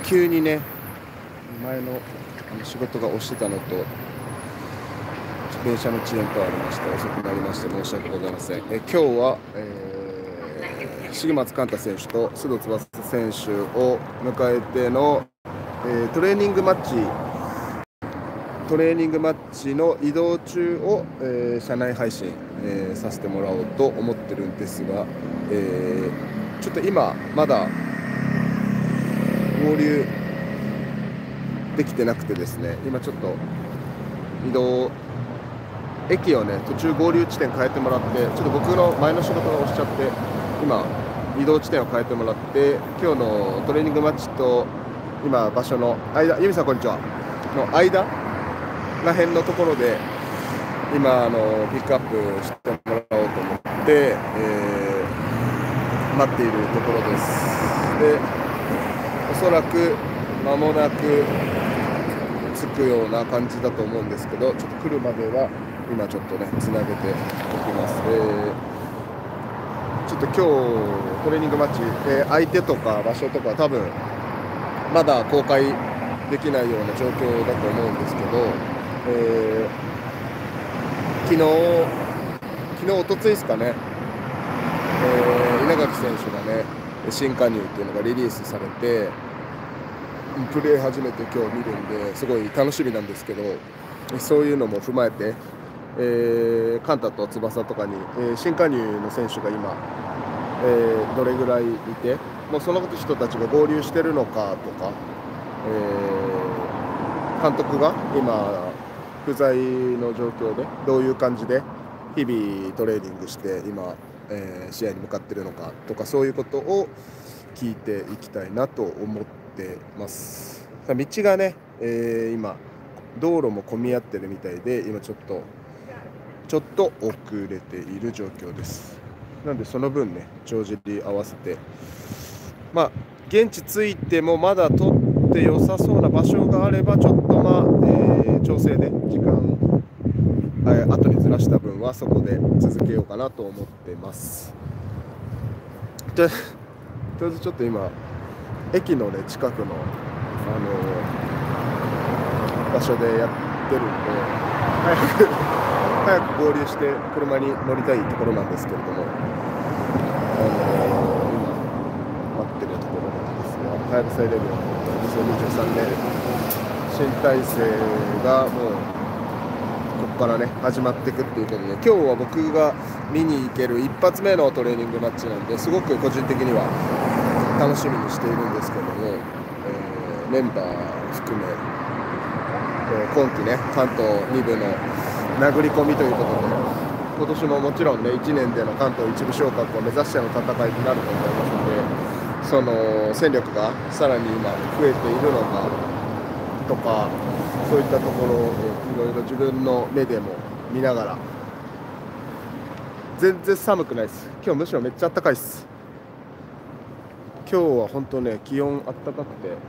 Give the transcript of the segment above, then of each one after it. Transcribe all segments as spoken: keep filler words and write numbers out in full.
急にね、前のあの仕事が押してたのと電車の遅延とありまして遅くなりまして申し訳ございません。え今日は、えー、重松寛太選手と須藤翼選手を迎えての、えー、トレーニングマッチトレーニングマッチの移動中を、えー、車内配信、えー、させてもらおうと思ってるんですが、えー、ちょっと今まだ合流できてなくてですね、今ちょっと移動駅をね途中合流地点変えてもらって、ちょっと僕の前の仕事が押しちゃって今移動地点を変えてもらって、今日のトレーニングマッチと今場所の間、由美さんこんにちはの間ら辺のところで今あのピックアップしてもらおうと思って、えー、待っているところです。で、おそらく間もなく着くような感じだと思うんですけど、ちょっと来るまでは今ちょっとねつなげておきます。えー、ちょっと今日トレーニングマッチ、えー、相手とか場所とか多分まだ公開できないような状況だと思うんですけど、えー、昨日昨日おとついですかね、えー、稲垣選手がね新加入っていうのがリリースされてプレー初めて今日見るんですごい楽しみなんですけど、そういうのも踏まえて、えー、カンタと翼とかに、えー、新加入の選手が今、えー、どれぐらいいて、もうその人たちが合流してるのかとか、えー、監督が今不在の状況でどういう感じで日々トレーニングして今、えー、試合に向かってるのかとか、そういうことを聞いていきたいなと思ってます。道がね、えー、今道路も混み合ってるみたいで、今ちょっとちょっと遅れている状況です。なのでその分ね帳尻合わせて、まあ現地着いてもまだ取って良さそうな場所があればちょっとまあ、えー、調整で時間、えー、後にずらした分はそこで続けようかなと思ってます。とりあえずちょっと今駅のね近くの、あのー、場所でやってるんで早く早く合流して車に乗りたいところなんですけれども、あのー、今待ってるところなんですが、はやぶさエレブンにせんにじゅうさんねん新体制がもうここからね始まっていくっていうことで、今日は僕が見に行ける一発目のトレーニングマッチなんで、すごく個人的には楽しみにしているんですけども、えー、メンバー含め、えー、今季ね関東に部の殴り込みということで、今年ももちろんねいちねんでの関東一部昇格を目指しての戦いになると思いますので、その戦力がさらに今増えているのかとか、そういったところをいろいろ自分の目でも見ながら。全然寒くないです。今日むしろめっちゃ暖かいです。今日は本当ね気温暖かくて、えー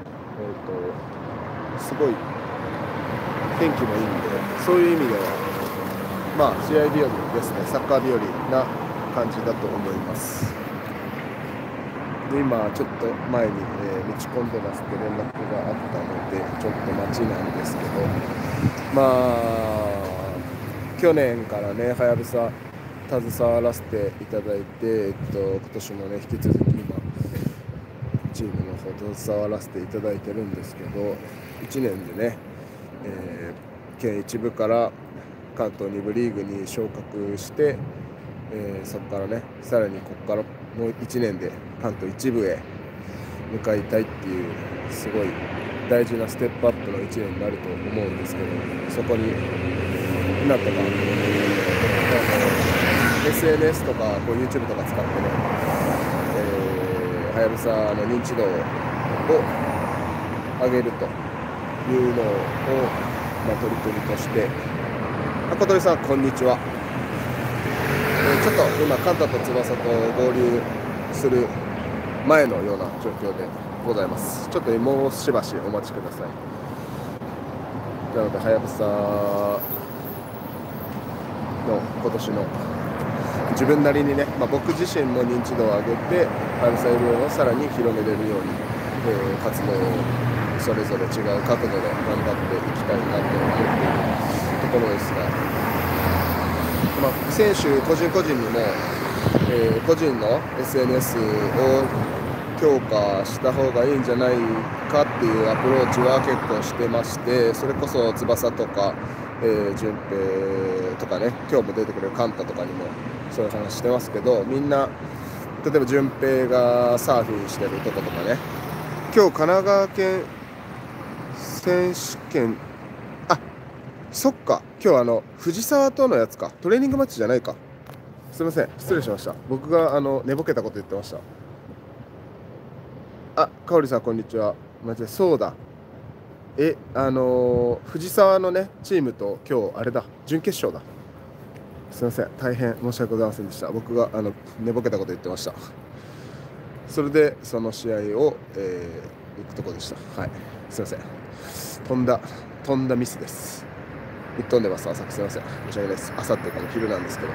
とすごい天気もいいんで、そういう意味ではまあ試合日和ですね、サッカー日和な感じだと思います。で今ちょっと前に、えー、打ち込んでますって連絡があったのでちょっと待ちなんですけど、まあ去年からねはやぶさ携わらせていただいて、えっと、今年もね引き続き今チームの方携わらせていただいてるんですけど、いちねんでね、えー、県一部から関東に部リーグに昇格して、えー、そこからねさらにここからもういちねんで関東一部へ向かいたいっていうすごい大事なステップアップのいちねんになると思うんですけど、そこになんとかエスエヌエス とかこう YouTube とか使ってね、えー、はやぶさの認知度を上げるというのを、まあ、取り組みとして、小鳥さんこんにちは、えー、ちょっと今カンタと翼と合流する前のような状況でございます。ちょっともうしばしお待ちください。なのではやぶさの今年の自分なりにね、まあ、僕自身も認知度を上げてはやぶさエルエーをさらに広めれるように、 えー、活動をそれぞれ違う角度で頑張っていきたいなと思っているところですが、まあ、選手個人個人にも、えー、個人の エスエヌエス を強化した方がいいんじゃないかっていうアプローチは結構してまして、それこそ翼とか、えー、順平とかね、今日も出てくれるカンタとかにもそういう話してますけど、みんな例えば順平がサーフィンしてるとことかね、今日神奈川県選手権、あ、そっか、今日あの藤沢とのやつか、トレーニングマッチじゃないか、すいません、失礼しました。僕があの寝ぼけたこと言ってました。あ、かおりさんこんにちは。マジでそうだ。え、あのー藤沢のねチームと今日あれだ、準決勝だ。すいません、大変申し訳ございませんでした。僕があの寝ぼけたこと言ってました。それでその試合を、えー、行くとこでした。はい、すいません。飛んだ飛んだミスです。ぶっ飛んでます。朝すいません、申し訳ないです。朝っていうか昼なんですけど、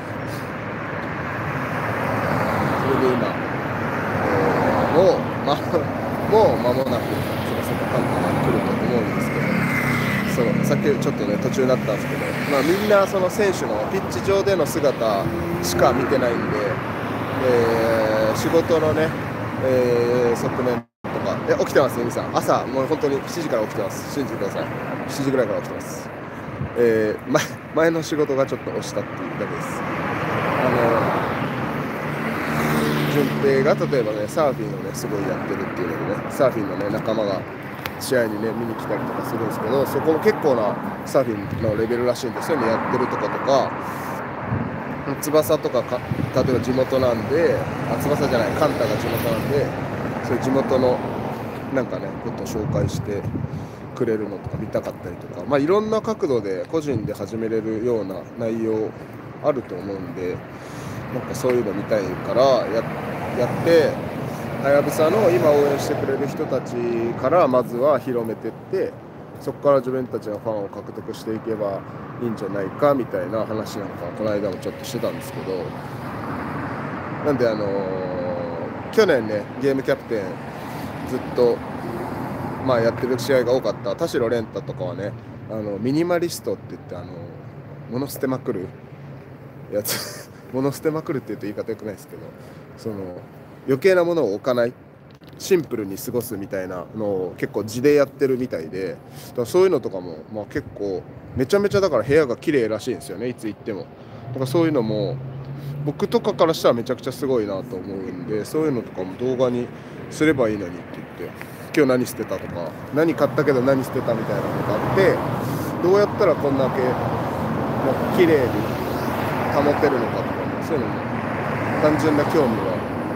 それで今、えー、もうまもう間もなく翼とカンタが来ると思うんですけど、そのさっきちょっとね途中になったんですけど、まあ、みんなその選手のピッチ上での姿しか見てないんで、えー、仕事のね、えー、側面とか、え起きてますね、皆さん。朝もう本当にしちじから起きてます。信じてください。しちじぐらいから起きてます。えー、前, 前の仕事がちょっと押したっていうだけです。あの順平が例えばねサーフィンをねすごいやってるっていうのでね、サーフィンのね仲間が試合にね見に来たりとかするんですけど、そこも結構なサーフィンのレベルらしいんで、そういうのやってるとことか、翼とかか例えば地元なんで、あ翼じゃないカンタが地元なんで、そういう地元のなんかねことを紹介してくれるのとか見たかったりとか、まあいろんな角度で個人で始めれるような内容あると思うんで、なんかそういうの見たいから や, やってはやぶさの今応援してくれる人たちからまずは広めてって、そこから自分たちがファンを獲得していけばいいんじゃないかみたいな話なんかこの間もちょっとしてたんですけど、なんであのー、去年ねゲームキャプテンずっとまあやってる試合が多かった田代蓮太とかはね、あのミニマリストって言って、あの物捨てまくるやつ物捨てまくるって言うと言い方良くないですけど、その余計なものを置かない、シンプルに過ごすみたいなのを結構地でやってるみたいで、だからそういうのとかも、まあ、結構めちゃめちゃだから部屋が綺麗らしいんですよね、いつ行っても。だからそういうのも僕とかからしたらめちゃくちゃすごいなと思うんで、そういうのとかも動画にすればいいのにって言って、今日何捨てたとか、何買ったけど何捨てたみたいなのがあって、どうやったらこんだけなんか綺麗に保てるのかとか、そういうのも単純な興味は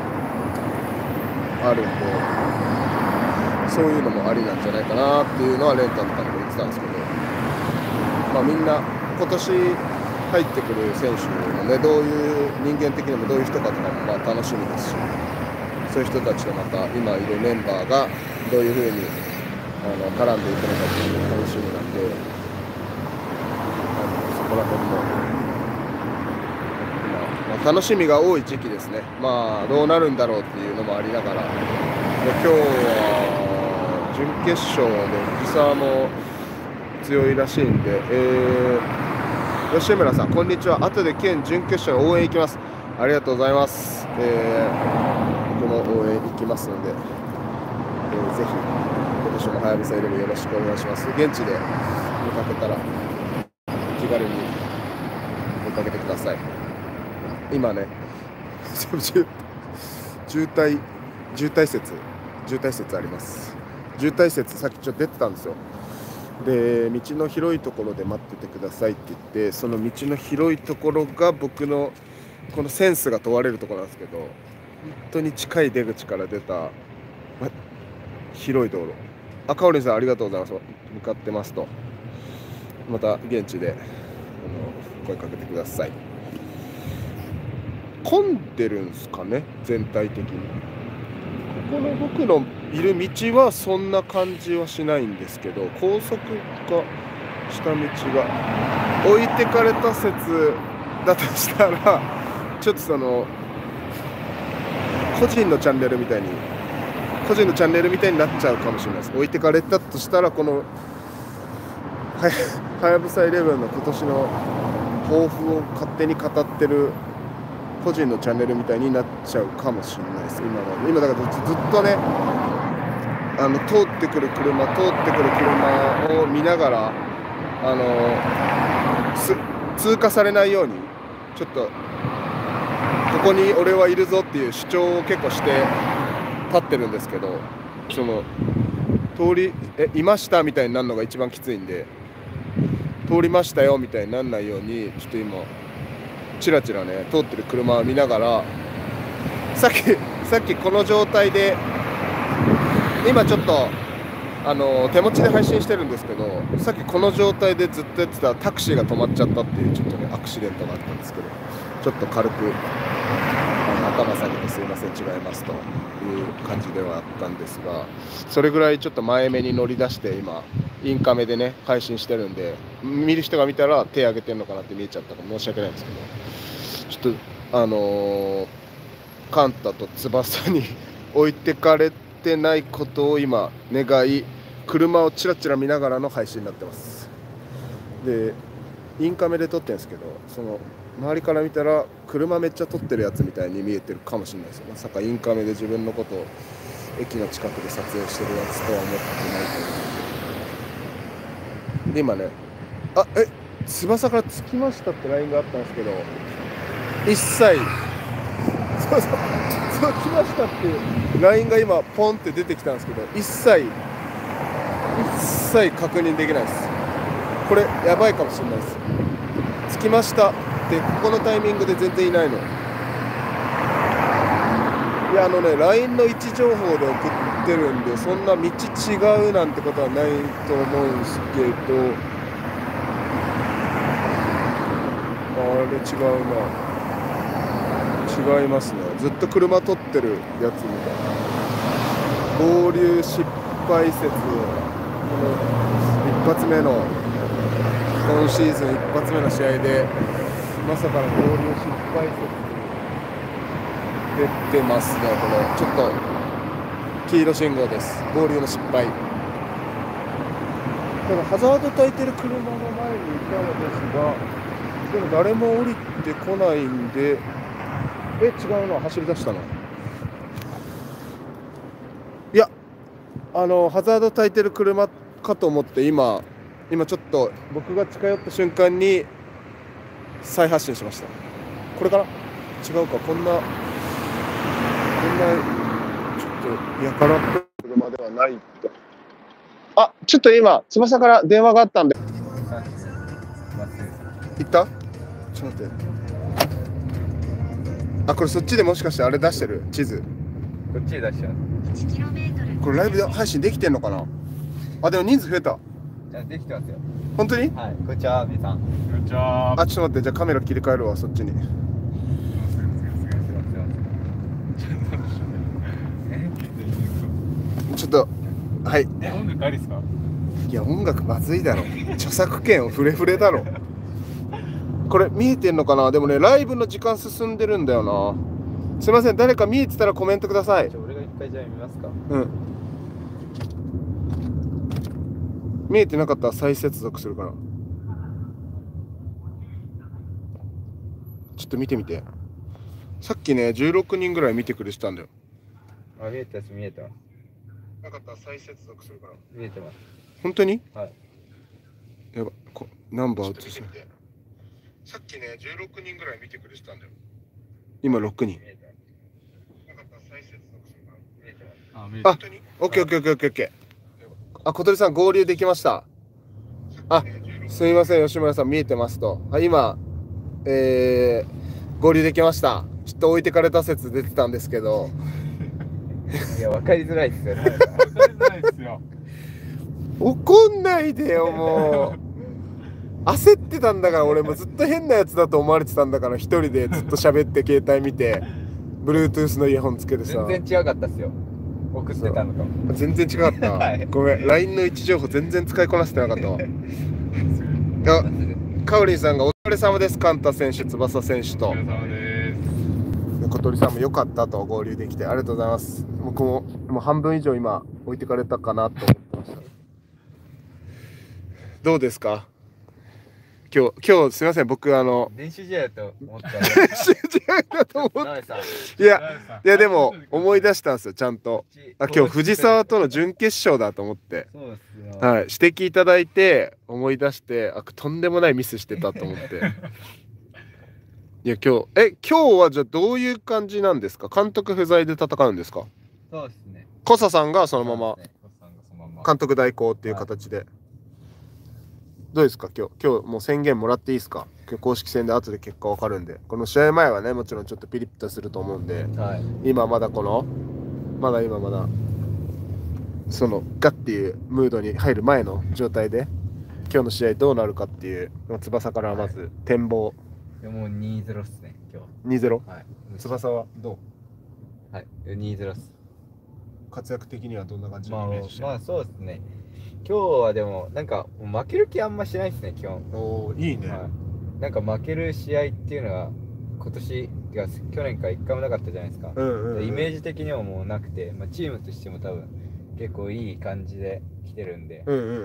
あるんで、そういうのもありなんじゃないかなっていうのはレンタとかでも言ってたんですけど、まあみんな今年入ってくる選手もね、どういう人間的にもどういう人かとかもまあ楽しみですし、そういう人たちとまた今いるメンバーがどういうふうにあの絡んでいくのかっていうのが楽しみなんで、あのそこら辺も楽しみが多い時期ですね。まあどうなるんだろうっていうのもありながら、で今日は準決勝で藤沢も強いらしいんで、えー、吉村さんこんにちは。後で県準決勝応援行きます。ありがとうございます。えー、僕も応援行きますので、えー、ぜひ今年もはやぶさでもよろしくお願いします。現地で見かけたら気軽に追いかけてください。今ね渋滞渋滞説渋滞説あります。渋滞説さっきちょっと出てたんですよ。で道の広いところで待っててくださいって言って、その道の広いところが僕のこのセンスが問われるところなんですけど、本当に近い出口から出た、ま、広い道路。あ、かおりんさんありがとうございます。向かってますと、また現地であの声かけてください。混んでるんですかね、全体的に。ここの僕のいる道はそんな感じはしないんですけど、高速か下道が置いてかれた説だとしたら、ちょっとその個人のチャンネルみたいに個人のチャンネルみたいになっちゃうかもしれないです。置いてかれたとしたら、このはやぶさイレブンの今年の抱負を勝手に語ってる個人のチャンネルみたいになっちゃうかもしれないです。今の今だからずずっとね、あの通ってくる車通ってくる車を見ながら、あのす通過されないようにちょっとここに俺はいるぞっていう主張を結構して立ってるんですけど、その通りえいましたみたいになるのが一番きついんで、通りましたよみたいにならないようにちょっと今チラチラね通ってる車を見ながら、さっきさっきこの状態で今ちょっとあの手持ちで配信してるんですけど、さっきこの状態でずっとやってたタクシーが止まっちゃったっていうちょっとねアクシデントがあったんですけど、ちょっと軽くあの頭下げてすいません違いますという感じではあったんですが、それぐらいちょっと前目に乗り出して今インカメでね配信してるんで、見る人が見たら手挙げてるのかなって見えちゃったから申し訳ないんですけど、ちょっとあのー、カンタと翼に置いてかれてないことを今願い、車をチラチラ見ながらの配信になってます。でインカメで撮ってるんですけど、その周りから見たら車めっちゃ撮ってるやつみたいに見えてるかもしれないですよ。まさかインカメで自分のことを駅の近くで撮影してるやつとは思ってないと思う。で今ね、あえ翼から着きましたって ライン があったんですけど、一切そうそうそう来ましたっていう ライン が今ポンって出てきたんですけど、一切一切確認できないです。これやばいかもしれないです。着きましたってここのタイミングで全然いないの。いやあのね ライン の位置情報で送ってるんで、そんな道違うなんてことはないと思うんですけど、あれ違うな、違いますね。ずっと車撮ってるやつみたいな。合流失敗説、この一発目の今シーズン一発目の試合でまさかの合流失敗説出てますね。これちょっと黄色信号です。合流の失敗。ただハザード焚いてる車の前にいたのですが、でも誰も降りてこないんで、え違うの走り出したの。いやあのハザード焚いてる車かと思って今今ちょっと僕が近寄った瞬間に再発進しました。これかな、違うか、こんなこんなちょっとやからっぽい車ではないと。あちょっと今翼から電話があったんで行った。ちょっと待って、あこれそっちでもしかしてあれ出してる地図、 こっちで出しちゃう。 これライブ配信できてんのかな。あでも人数増えた。 じゃあできてますよ。 本当に。 はい、こんにちは皆さん。こんにちは。 あちょっと待って、じゃあカメラ切り替えるわそっちに。ちょっとはい。 え音楽ありですか。 いや音楽まずいだろ、著作権フレフレだろ。これ見えてんのかな。でもねライブの時間進んでるんだよな。すいません、誰か見えてたらコメントください。 じゃあ俺が一回じゃあ見ますか。 うん、見えてなかったら再接続するから、ちょっと見てみて。さっきねじゅうろくにんぐらい見てくれてたんだよ。 あ見えたやつ見えた。 なかったら再接続するから。 見えてます。 本当に。 はい。 やばこナンバー映す。さっきねじゅうろくにんぐらい見てくれてたんだよ。今ろくにん。なかったら再接続するから。見えてます。あ見えてます。あオッケーオッケーオッケーオッケーオッケー。あ小鳥さん合流できました。あすみません吉村さん見えてますと。あ今えー、合流できました。ちょっと置いてかれた説出てたんですけどいや分かりづらいですよね。 分かりづらいですよ。 怒んないでよもう焦ってたんだから。俺もずっと変なやつだと思われてたんだから、一人でずっと喋って携帯見て Bluetooth のイヤホンつけてさ。 全然違かったっすよ。送ってたのかも。 全然違かった、はい、ごめん ライン の位置情報全然使いこなせてなかったわ。あカオリンさんがお疲れ様です。カンタ選手翼選手と。お疲れ様です。 小鳥さんも良かったと合流できてありがとうございます。僕ももう半分以上今置いてかれたかなと思ってました。どうですか今日、今日すみません、僕あの練習試合だと思ったら練習試合だと思って、いやいやでも思い出したんですよ、ちゃんと。あ、今日藤沢との準決勝だと思って、 そうですよ、 はい、指摘いただいて思い出して、あ、とんでもないミスしてたと思って。いや今日え今日はじゃあどういう感じなんですか？監督不在で戦うんですか？ そうですね。 コサさんがそのまま監督代行っていう形で、 はい、 どうですか今日今日もう宣言もらっていいですか？今日公式戦で後で結果わかるんで、この試合前はねもちろんちょっとピリッとすると思うんで、 はい、 今まだこのまだ今まだそのガッっていうムードに入る前の状態で今日の試合どうなるかっていう翼からまず展望。はい、 いやもう にたいゼロ っすね今日。 にたいゼロ、 はい、 翼はどう？はい、にたいゼロっす。 活躍的にはどんな感じまあのイメージしてる？ まあそうですね。今日はでもなんか負ける気あんましないですね基本。 おお、いいね、 はい、なんか負ける試合っていうのは今年いや去年から一回もなかったじゃないですか。 うんうん、うん、 イメージ的にはもうなくて、まあ、チームとしても多分結構いい感じで来てるんで、 うんうんうんうん、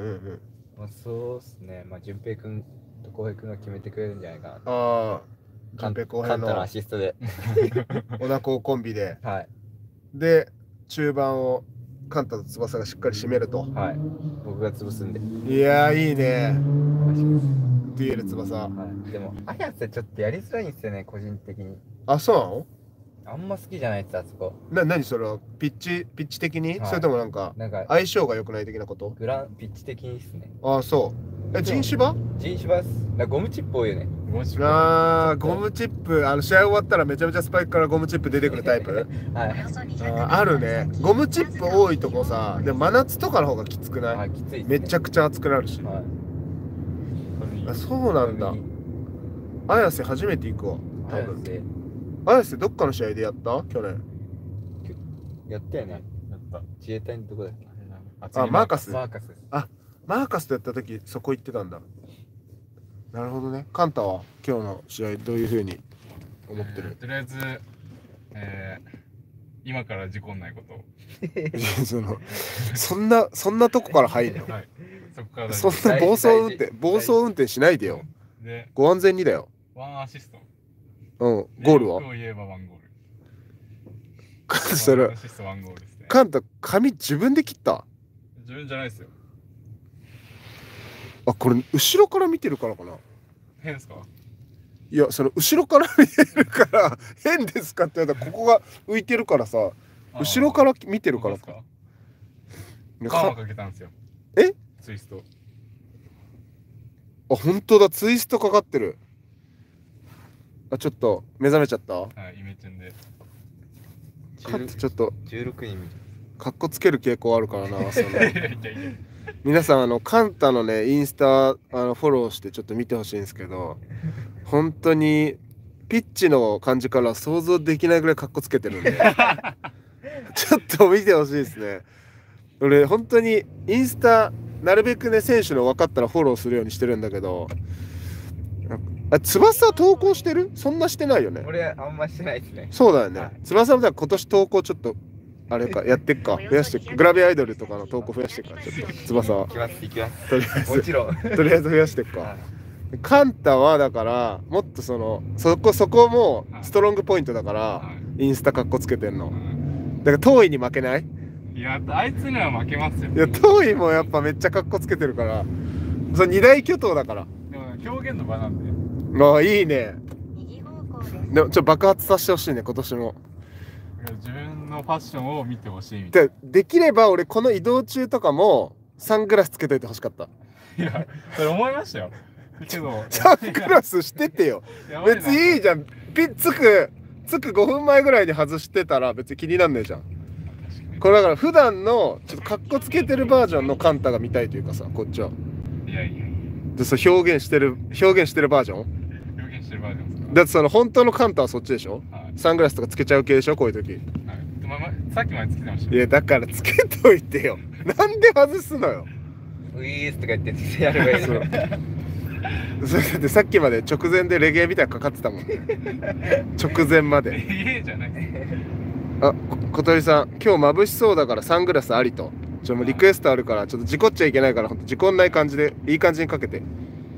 まあ、そうですね。まあ順平君と浩平君が決めてくれるんじゃないかな。 ああ、順平浩平のカンタのアシストで小田高コンビで、 はい、 で中盤をカンタと翼がしっかり締めると。 はい、僕が潰すんで。 いやーいいね、デュエル翼。 はい、でも綾瀬ちょっとやりづらいんですよね個人的に。 あ、そうなの？ あんま好きじゃないですあそこ。 な、何それはピッチピッチ的に、はい、それともなんかなんか相性が良くない的なこと？ グランピッチ的にですね。 ああ、そう。え、陣芝？陣芝です。なゴムチップ多いよね。 ああ、ゴムチップ、あの試合終わったらめちゃめちゃスパイクからゴムチップ出てくるタイプ。 はい。 あ、あるね。ゴムチップ多いとこさ、でも真夏とかの方がきつくない？ あ、きつい、ね、 めちゃくちゃ暑くなるし。はい、あ、そうなんだ。綾瀬初めて行くわ。多分。綾瀬どっかの試合でやった？去年。 やったよね。やった。自衛隊のどこだっけ？ あ、マーカス。 マーカス。 あ、マーカスとやった時そこ行ってたんだ。なるほどね。カンタは今日の試合どういうふうに思ってる？ えー、とりあえず、えー、今から事故んないことをそのそんなそんなとこから入るの？はい、そこからそんな暴走運転暴走運転しないでよ。でご安全にだよ。 ワンアシスト。 うん、ゴールは？ を言えばワンゴール。 それカンタ髪自分で切った？ 自分じゃないですよ。 あ、これ後ろから見てるからかな。 変ですか？ いや、その後ろから見てるから変ですかって言われたらここが浮いてるからさ、後ろから見てるからか。 カーマかけたんですよ。 え？ ツイスト。 あ、本当だ、ツイストかかってる。あ、ちょっと目覚めちゃった？はい、 イメチェンで。 カットちょっとじゅうろくにんかっこつける傾向あるからな。その皆さんあのカンタのねインスタあのフォローしてちょっと見てほしいんですけど、本当にピッチの感じから想像できないぐらいかっこつけてるんでちょっと見てほしいですね。俺本当にインスタなるべくね選手の分かったらフォローするようにしてるんだけど、あ、翼投稿してる？そんなしてないよね。 俺あんましてないですね。 そうだよね。翼も今年投稿ちょっとあれかやってっか増やしてグラビアアイドルとかの投稿増やしてっからちょっと翼は。 行きます行きます。 とりあえずもちろん。 とりあえず増やしてっか。カンタはだからもっとそのそこそこもストロングポイントだからインスタかっこつけてんの。だから遠いに負けない？ いやあいつには負けますよ。 いや遠いもやっぱめっちゃかっこつけてるから。その二大巨頭だから。 でも表現の場なんで。 ああいいね。でもちょっと爆発させてほしいね今年も。 自分のファッションを見てほしいみたいな。できれば俺この移動中とかもサングラスつけといてほしかった。 いやそれ思いましたよ。けどサングラスしててよ。別にいいじゃん。ピッつくつくごふんまえぐらいに外してたら別に気になんないじゃん。これだから普段のちょっとかっこつけてるバージョンのカンタが見たいというかさ、こっちは。 いやいやいや。 でそう表現してる表現してるバージョン？ 表現してるバージョンですか？ だってその本当のカンタはそっちでしょ？はい、サングラスとかつけちゃう系でしょこういう時。はい。 まあまあ、さっきまでつけてました。 いやだからつけといてよ。なんで外すのよ。 ウィースとか言ってやればいいの。 それだってさっきまで直前でレゲエみたいなのかかってたもんね。直前まで。 レゲエじゃない。 あ、こ小鳥さん、今日眩しそうだからサングラスありと。ちょもうリクエストあるからちょっと事故っちゃいけないから、ほんと事故んない感じでいい感じにかけて。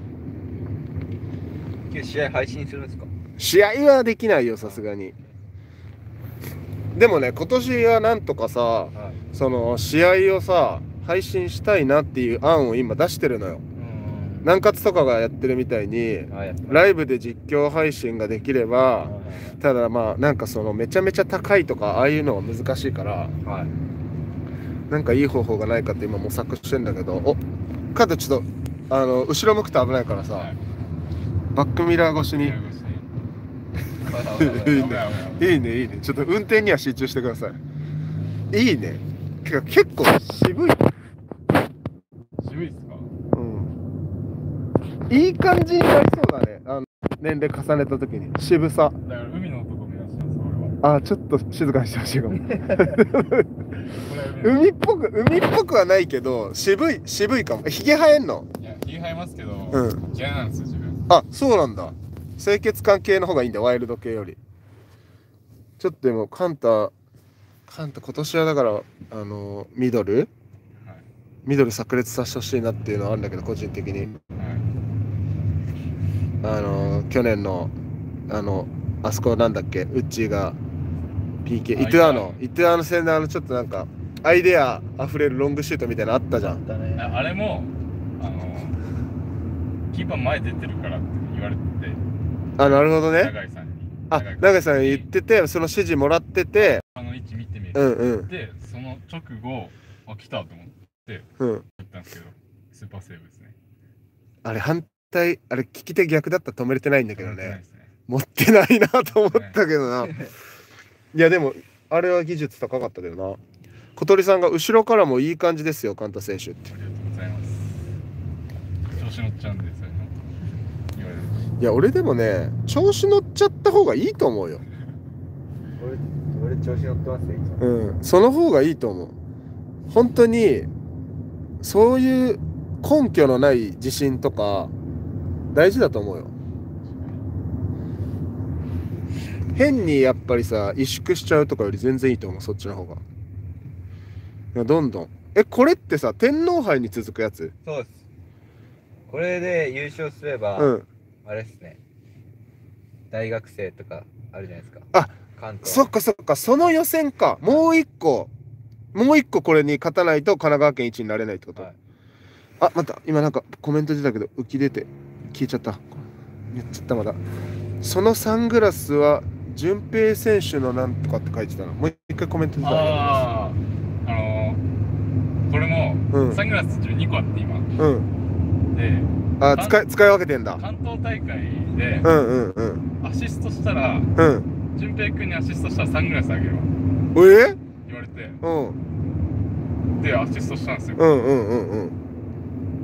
今日試合配信するんですか？ 試合はできないよさすがに。でもね今年はなんとかさ、 はい、 その試合をさ配信したいなっていう案を今出してるのよ。南葛とかがやってるみたいにライブで実況配信ができれば、ただまあなんかそのめちゃめちゃ高いとかああいうのは難しいから、 はい、 なんかいい方法がないかって今模索してんだけど、おかとちょっとあの後ろ向くと危ないからさ、はい、バックミラー越しにいいねいいね、ちょっと運転には集中してください。いいね。てか結構渋い。 渋いっすか？ いい感じになりそうだね。あの年齢重ねた時に渋さ。 だから海の男目指してます俺は。 あ、ちょっと静かにしてほしいかも。海っぽく海っぽくはないけど渋い渋いかも。ひげ生えんの？ いやひげ生えますけど、 うん、 嫌いなんですよ自分。 あ、そうなんだ。清潔感系の方がいいんだ、ワイルド系より。ちょっとでもカンタカンタ今年はだからあのミドル、はい、ミドル炸裂させてほしいなっていうのはあるんだけど個人的に。あの去年のあのあそこなんだっけ、ウッチーが ピーケー イトゥアのイトゥアの戦であのちょっとなんかアイデアあふれるロングシュートみたいなのあったじゃん。 あ, あれもあのキーパー前出てるからって言われてて、 あ、なるほどね。 永井さんにあ、永井さんが言っててその指示もらってて、 あの位置見てみる、 うんうん、 でその直後あ来たと思ってうん言ったんですけど、スーパーセーブですね。 あれ反対、あれ利き手逆だったら止めれてないんだけどね、 ね持ってないなと思ったけどな、ね、いやでもあれは技術高かったけどな。小鳥さんが後ろからもいい感じですよカンタ選手って。 ありがとうございます。調子乗っちゃうんでそういうの言われるし。 いや俺でもね調子乗っちゃった方がいいと思うよ。 俺、俺調子乗ってますよいつも。 うん、その方がいいと思う。本当にそういう根拠のない自信とか大事だと思うよ。変にやっぱりさ萎縮しちゃうとかより全然いいと思う、そっちの方が。いやどんどん。え、これってさ天皇杯に続くやつ？ そうです。これで優勝すれば、うん、あれですね、大学生とかあるじゃないですか。 あ、そっかそっか、その予選か。もう一個もう一個これに勝たないと神奈川県一になれないってこと、はい、あ、また今なんかコメント出たけど浮き出て消えちゃった。言っちゃったまだ。そのサングラスは順平選手のなんとかって書いてたの。もう一回コメント出た。 ああ、あのー、これも、うん、サングラスにこあって今。うん。で、 あ、使い使い分けてんだ。 関東大会で、 うんうんうん。 アシストしたら、うん。順平君にアシストしたらサングラスあげるわ。 え？ 言われて。 うん。 で、アシストしたんですよ。 うんうんうんうん。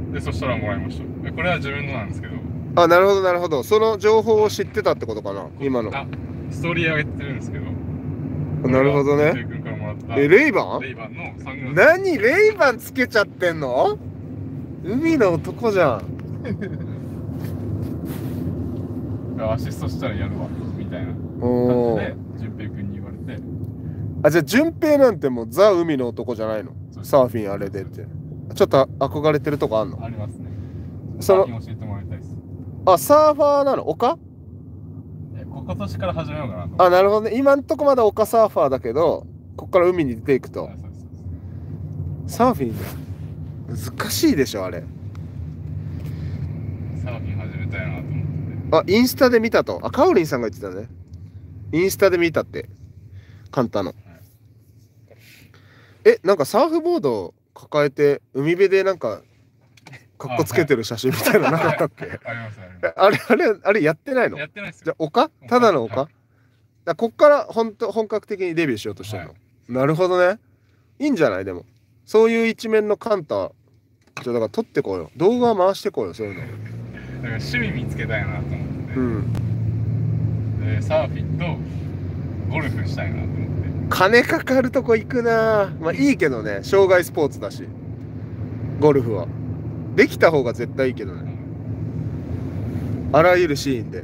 で、そしたらもらいました。これは自分のなんですけど。 あ、なるほどなるほど。その情報を知ってたってことかな、今の。 あ、ストーリー上げてるんですけど。 なるほどね。え、レイバン？ レイバンのサングラス。 何レイバンつけちゃってんの？海の男じゃん。 アシストしたらやるわみたいな感じで順平君に言われて。 あ、じゃあ順平なんてもうザ海の男じゃないの？サーフィンあれでって。ちょっと憧れてるとこあんの？ ありますね。 そのサーフィン教えてもらいたいです。 あ、サーファーなの？丘？ 今年から始めようかなと。 あ、なるほどね。今んとこまだ丘サーファーだけど、こっから海に出ていくと。サーフィン難しいでしょあれ。 サーフィン始めたいなと思って。 あ、インスタで見たと。あ、カオリンさんが言ってたね。インスタで見たって。カンタの。はい、え、なんかサーフボードを抱えて海辺でなんかかっこつけてる写真みたいなのなかったっけ？ ありますあります。 あれあれあれやってないの？ やってないですよ。 じゃあ丘？ただの丘？はい、だこっから本当本格的にデビューしようとしてるの。はい、なるほどね。いいんじゃない？でもそういう一面のカンタ、じゃだから撮ってこうよ。動画回してこうよ、そういうの。だから趣味見つけたいなと思って。 うん。 でサーフィンとゴルフしたいなと思って。 金かかるとこ行くな。まあいいけどね、障害スポーツだしゴルフはできた方が絶対いいけどね。 あらゆるシーンで。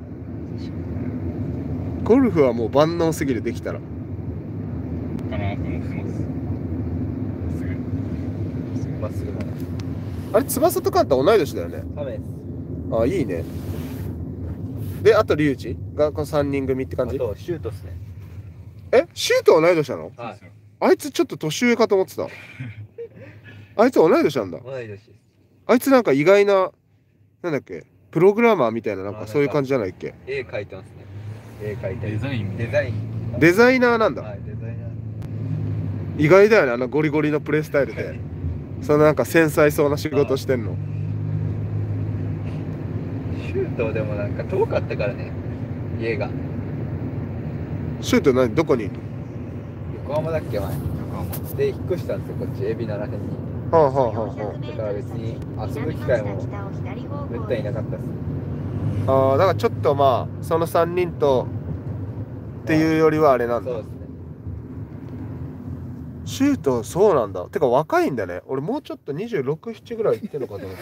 ゴルフはもう万能すぎる、できたら。 かなと思ってます。すぐ。 まっすぐだな。 あれ、翼とカンタ同い年だよね。 カメです。 あ、いいね。で、あとリュウジがこのさんにん組って感じ。 あとシュートっすね。 え、シュートは同い年なの？ はい。 あいつちょっと年上かと思ってた。あいつ同い年なんだ。 同い年です。 あいつなんか意外な、なんだっけ、プログラマーみたいな、なんかそういう感じじゃないっけ。 絵描いてますね。絵描いてる。 デザインデザイン。 デザイナーなんだ。 はい、デザイナー。 意外だよね、あのゴリゴリのプレイスタイルで。そのなんか繊細そうな仕事してんの。 シュートでもなんか遠かったからね、家が。 シュート何、どこに？ 横浜だっけ前。で、引っ越したんですよ、こっち、海老名らへんに。 はあはあはあはだから別に遊ぶ機会もめったになかったっす。 あ。ああ、だからちょっとまあ、そのさんにんとっていうよりはあれなんだ。 そうですね。 シュート、そうなんだ。てか若いんだね。俺もうちょっとにじゅうろく、ななぐらいいってんのかと思って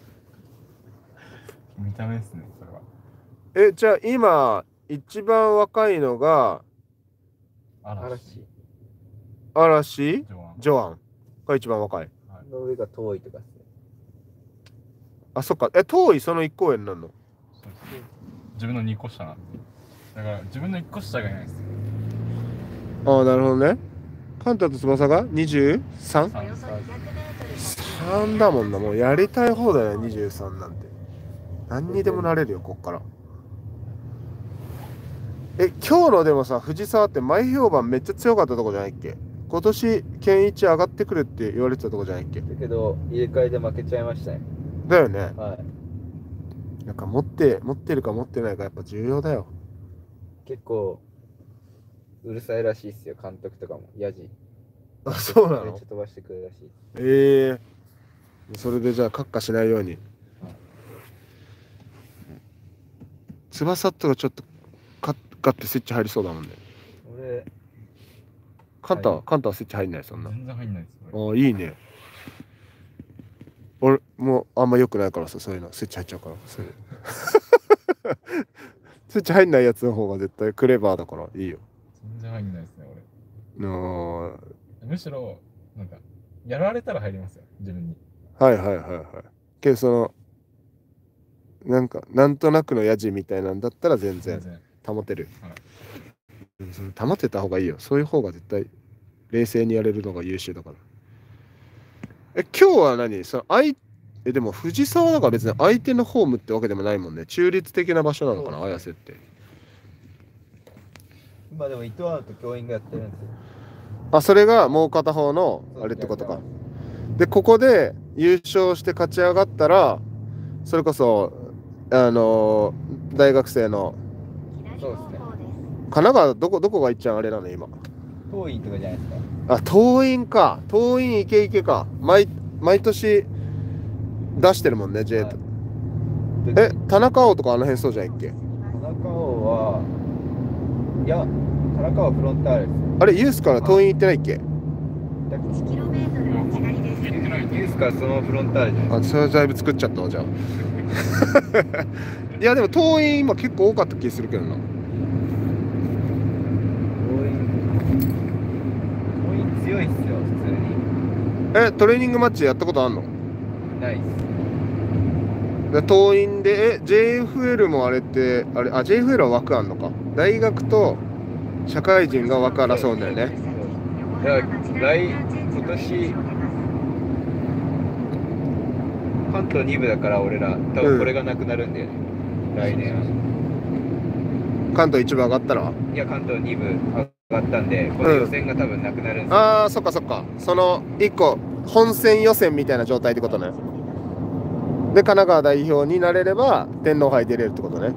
見た目ですね、それは。 た。え、じゃあ今、一番若いのが、 嵐。 嵐？ ジョアン。 ジョアンが一番若い。 の上が遠いとかっすね。 あ、そっか。え、遠いその一個上になるの？ そうですね。自分のにこ下なんで。だから自分のいっこ下がいないですよ。 ああ、なるほどね。カンタと翼が にじゅうさん？ さんさんだもんな。もうやりたい方だよね、にじゅうさんなんて。何にでもなれるよ、こっから。え、今日のでもさ、藤沢って前評判めっちゃ強かったとこじゃないっけ？今年、県一上がってくるって言われてたとこじゃないっけ？ だけど、入れ替えで負けちゃいましたね。 だよね。 はい。 なんか持って、持ってるか持ってないかやっぱ重要だよ。 結構、うるさいらしいっすよ、監督とかも。ヤジ。 あ、そうなの？ めっちゃ飛ばしてくるらしい。 ええー。それでじゃあ、カッカしないように。翼とかちょっと、カッカってスイッチ入りそうだもんね。 俺、 カンタは、 はい、 カンタはスイッチ入んない、そんな。 全然入んないです。 ああ、いいね。俺もうあんま良くないからさ、そういうのスイッチ入っちゃうからそういうスイッチ入んないやつの方が絶対クレバーだからいいよ。 全然入んないですね、俺。 のむしろ、なんか、やられたら入りますよ、自分に。 はいはいはいはい。けどその、なんか、なんとなくのヤジみたいなんだったら全然保てる。はい、その保てた方がいいよ。そういう方が絶対冷静にやれるのが優秀だから。え、今日は何その相えでも藤沢だから別に相手のホームってわけでもないもんね。中立的な場所なのかな、綾瀬って。 今でも伊藤アウト教員がやってるんですよ。 あ、それがもう片方のあれってことか。で、ここで優勝して勝ち上がったら、それこそ、あのー、大学生の、 そうですね。 神奈川どこ、どこがいっちゃんあれなの今。 桐蔭とかじゃないですか。 あ、桐蔭か。桐蔭イケイケか。毎、毎年出してるもんね、J と。はい、え、田中碧とかあの辺そうじゃんっけ？田中碧は、いや、田中はフロンターレです。 あれ、ユースから桐蔭行ってないっけ？ ユースからそのフロンターレじゃない。 あ、それはだいぶ作っちゃったわ、じゃあ。いや、でも桐蔭今結構多かった気するけどな。 強いっすよ、普通に。 え、トレーニングマッチやったことあんの？ ないっす。 で桐蔭で、え、ジェイエフエル もあれって、あれ、あ、ジェイエフエル は枠あんのか。大学と社会人が枠争うんだよね。 いや、来、今年、関東に部だから俺ら、多分これがなくなるんだよね、うん、来年は。 関東いち部上がったら？ いや、関東に部上がったんで、この予選が多分なくなるんですよ、うん、 ああ、そっかそっか。そのいっこ本戦予選みたいな状態ってことね。で、神奈川代表になれれば天皇杯出れるってことね。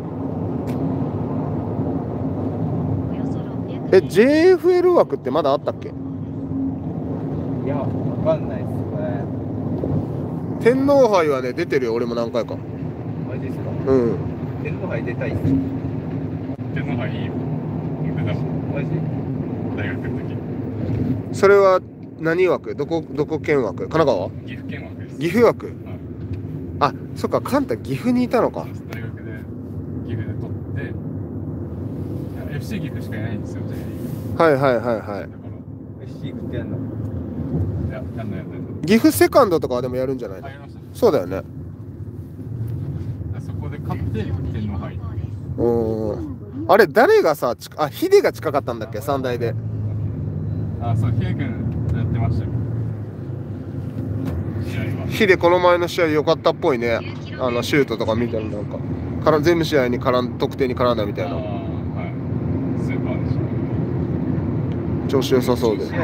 え、ジェイエフエル 枠ってまだあったっけ？ いや、わかんないっすね。 天皇杯はね、出てるよ、俺も何回か。 マジですか？ うん。 天皇杯出たいっす。 天皇杯いいよ。 マジ？ 大学の時。 それは何枠？どこ、どこ県枠？神奈川？ 岐阜県枠です。 岐阜枠？はい、 あ、そっか、カンタ岐阜にいたのか。 大学で岐阜で取って、いや エフシー 岐阜しかいないんですよ、J リーグ。 はいはいはいはい。 エフシー ってやんの？ いや、やんないやんない。 岐阜セカンドとかでもやるんじゃないの？そうだよね。 そこで勝って天皇杯。 うん。あれ誰がさ、あ、ヒデが近かったんだっけ、三大で。 あ、そう、ヒデ君やってましたよ。 ヒデこの前の試合良かったっぽいね。あのシュートとか見たらなんかから全部試合に絡ん得点に絡んだみたいな。はい。 スーパーでした。 調子良さそうで。 に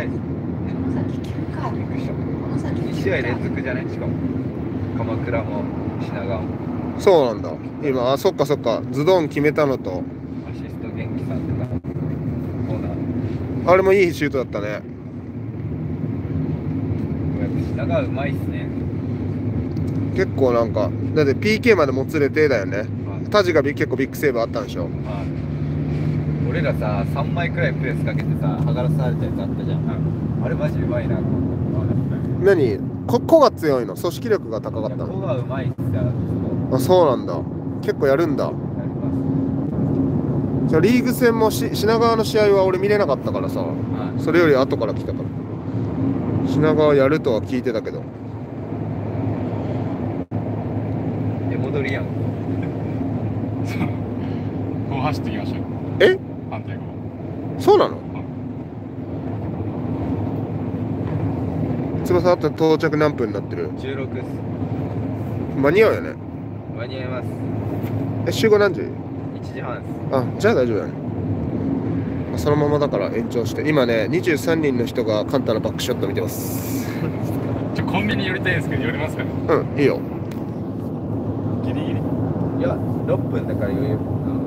試合連続じゃない？しかも鎌倉も品川も。 そうなんだ。今、あ、そっかそっか、ズドン決めたのとアシスト元気さんとかコーナー、 あれもいいシュートだったね。 やっぱ品川うまいっすね。 結構なんかだって ピーケー までもつれてだよね。タジが結構ビッグセーブあったんでしょ。 俺らささんまいくらいプレスかけてさ剥がらされたやつあったじゃん、うん、あれマジうまいな。 何ここが強いの？組織力が高かったの？ ここがうまいっすよ。 あ、そうなんだ。結構やるんだ。じゃあリーグ戦もし品川の試合は俺見れなかったからさ、はい、それより後から来たから品川やるとは聞いてたけど。 え、戻りやん。 そう、こう走ってきましたよ。 え？ 反対側。 そうなの？翼あと到着何分になってる？ じゅうろくっす。 間に合うよね。 間に合います。 え、集合何時？ いちじはんっす。 あ、じゃあ大丈夫だね。そのままだから延長して今ねにじゅうさんにんの人がカンタのバックショット見てます。 ちょコンビニ寄りたいんですけど寄れますかね？ うん、いいよ。 ギリギリ。 いやろっぷんだから余裕。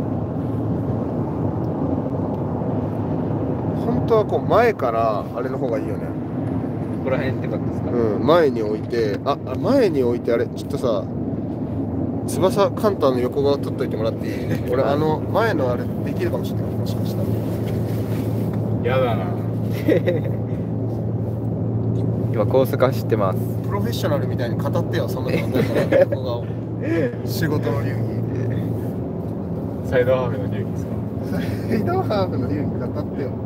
本当はこう前からあれの方がいいよね。 ここら辺ってことですか？ うん、前に置いて、あ、前に置いて、あれ、ちょっとさ、翼カンタの横側取っといてもらっていい？俺、あの、前のあれ、できるかもしれない。もしかしたら。 やだな。 今、高速走ってます。 プロフェッショナルみたいに語ってよ、その横側を。仕事の流儀。 サイドハーフの流儀ですか？ サイドハーフの流儀語ってよ。